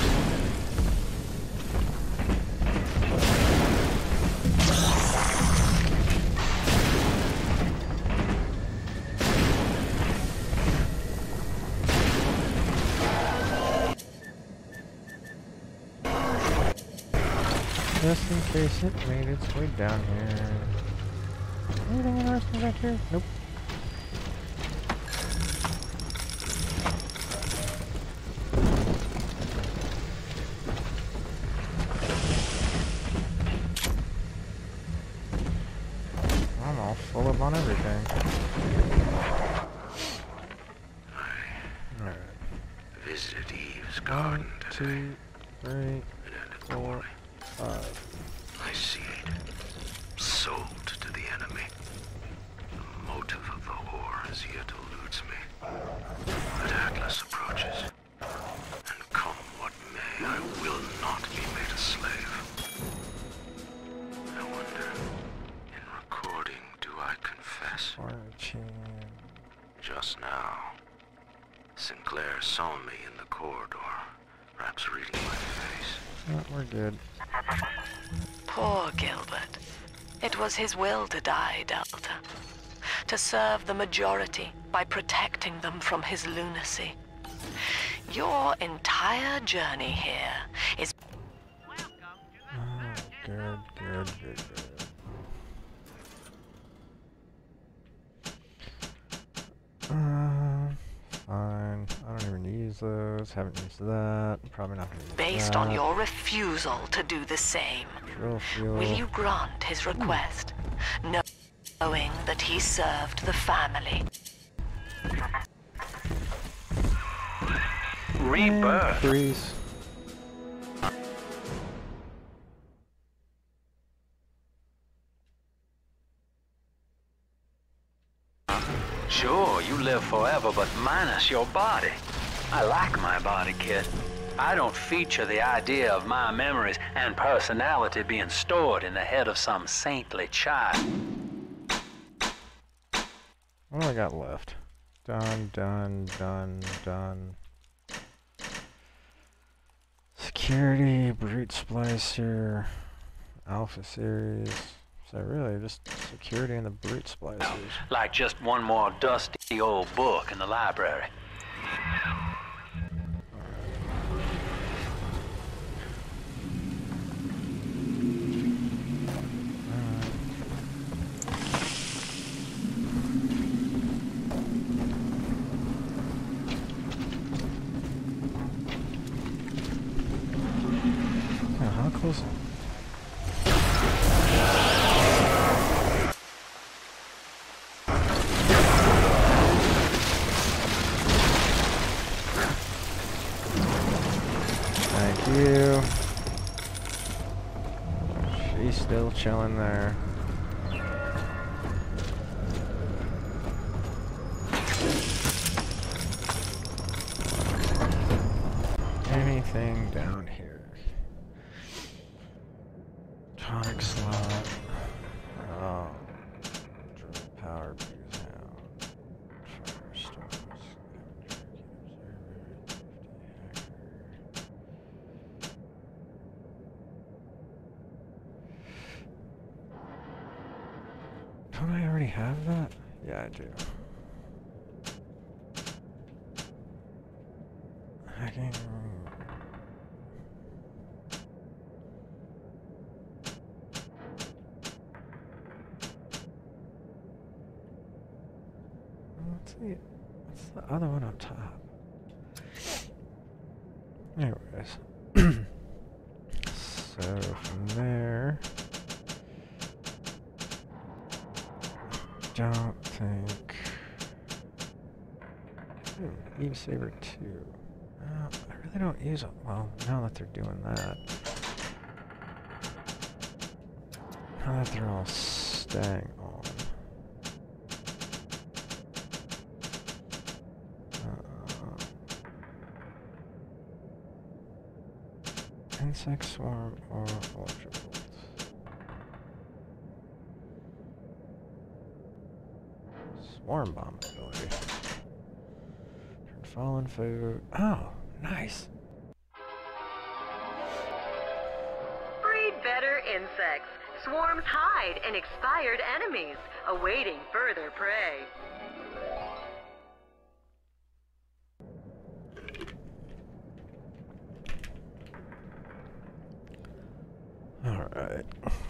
Just in case it made its way down here. Anything interesting back here? Nope. I'm all full up on everything. Alright. Visited Eve's garden today. 1, 2, 3, 4, 5. My seed, sold to the enemy. The motive of the whore as yet eludes me. But Atlas approaches, and come what may, I will not be made a slave. I wonder, in recording, do I confess? Just now, Sinclair saw me in the corridor, perhaps reading my face. Oh, we're good. Poor Gilbert. It was his will to die, Delta. To serve the majority by protecting them from his lunacy. Your entire journey here is... Oh, good. Fine. I don't even use those. Haven't used that. Probably not gonna use based on your refusal to do the same. Drill fuel. Will you grant his request, knowing that he served the family? Rebirth. Freeze. Sure, you live forever, but minus your body. I like my body, kid. I don't feature the idea of my memories and personality being stored in the head of some saintly child. What do I got left? Done. Security, Brute Splicer, Alpha Series. So really, just security and the Brute Splicers. Like just one more dusty old book in the library. How close? Thank you. She's still chilling there. Anything down here? Tonic slot. Oh. Drill power booze out. Firestone. Don't I already have that? Yeah, I do. Hacking. What's the other one up top? Anyways. So from there, don't think. Eve Saber 2. I really don't use it. Well, now that they're doing that. Now that they're all staying on. Insect Swarm or Ultra Bolt. Swarm Bomb ability. Turn fallen food. Oh, nice. Breed better insects. Swarms hide in expired enemies, awaiting further prey. Alright.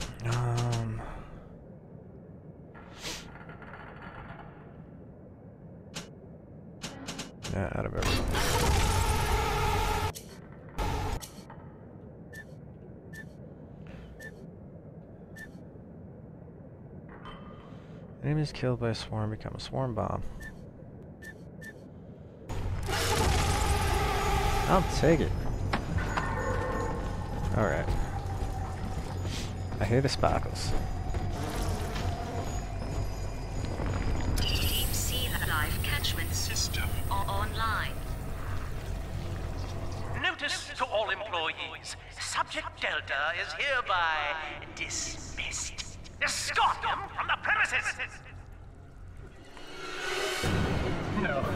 Yeah, out of everything. Enemies killed by a swarm become a swarm bomb. I'll take it. Alright. I hear the sparkles. Deep sea life catchment system online. Notice to all employees. Subject Delta is hereby dismissed. Escort them from the premises! No.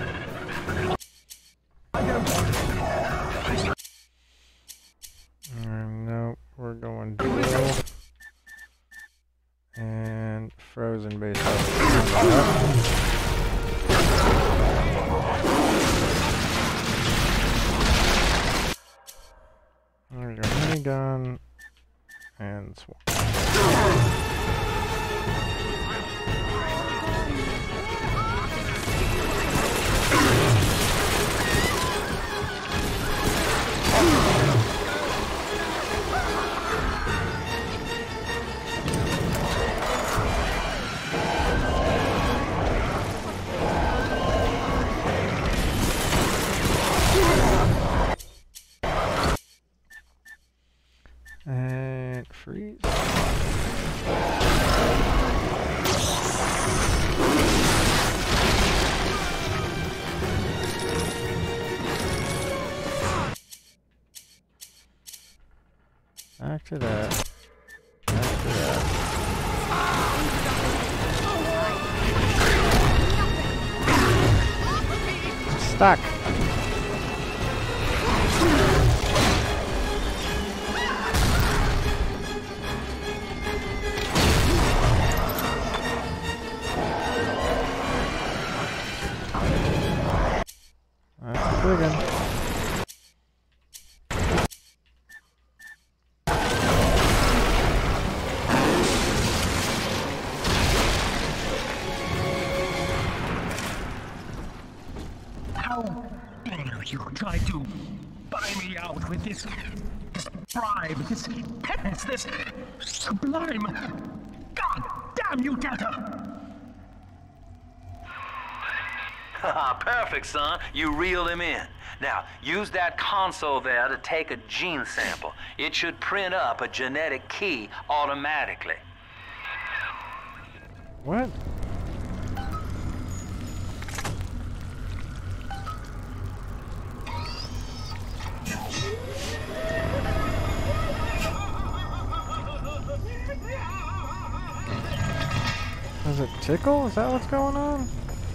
Nope, we're going dual. And frozen base. That's one. And freeze. Back to that. Back to that. Stuck. That's a big one. How dare you try to buy me out with this bribe, this penance, this sublime... God damn you, Delta! Perfect, son. You reeled him in. Now, use that console there to take a gene sample. It should print up a genetic key automatically. What? Does it tickle? Is that what's going on?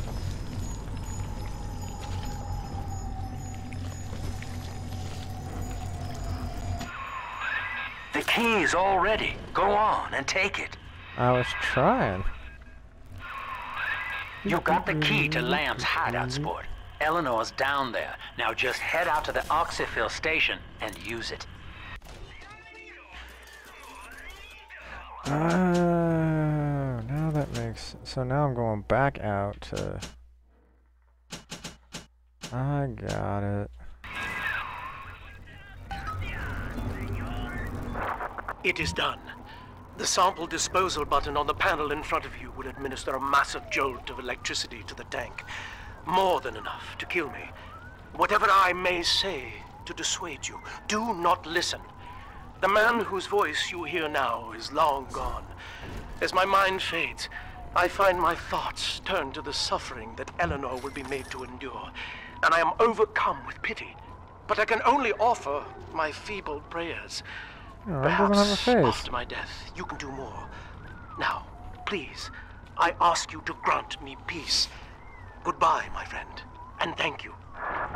The key's all ready. Go on and take it. I was trying. You got the key to Lamb's hideout, sport. Eleanor's down there. Now just head out to the Oxyphil station and use it. Now that makes... So now I'm going back out to... I got it. It is done. The sample disposal button on the panel in front of you will administer a massive jolt of electricity to the tank. More than enough to kill me. Whatever I may say to dissuade you, do not listen. The man whose voice you hear now is long gone. As my mind fades, I find my thoughts turn to the suffering that Eleanor will be made to endure, and I am overcome with pity. But I can only offer my feeble prayers. Oh, Perhaps after my death, you can do more. Now, please, I ask you to grant me peace. Goodbye, my friend, and thank you.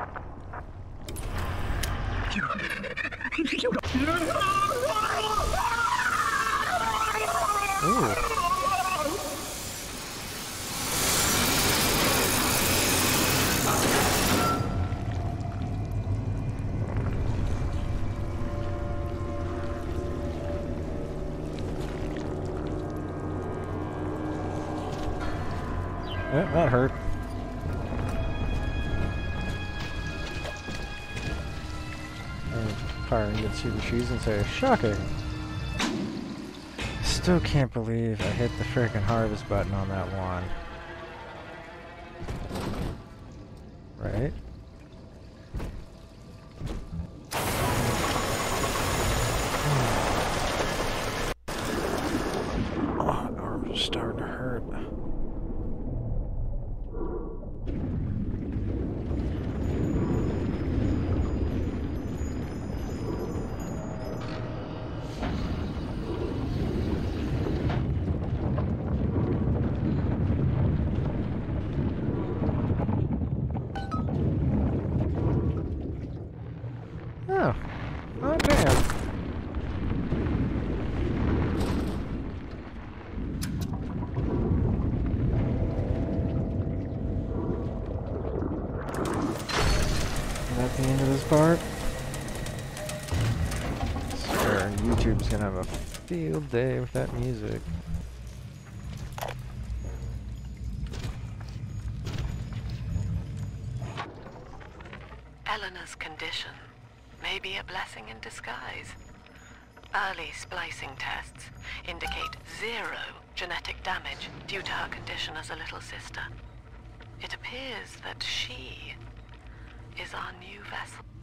Ooh. Yeah, that hurt. Fire and get super cheese and say, shocking! Still can't believe I hit the frickin' harvest button on that one. Right? Oh, my arm's starting to hurt. Oh, oh damn. Is that the end of this part? I swear, YouTube's gonna have a field day with that music. Eleanor's condition may be a blessing in disguise. Early splicing tests indicate 0 genetic damage due to her condition as a little sister. It appears that she is our new vessel.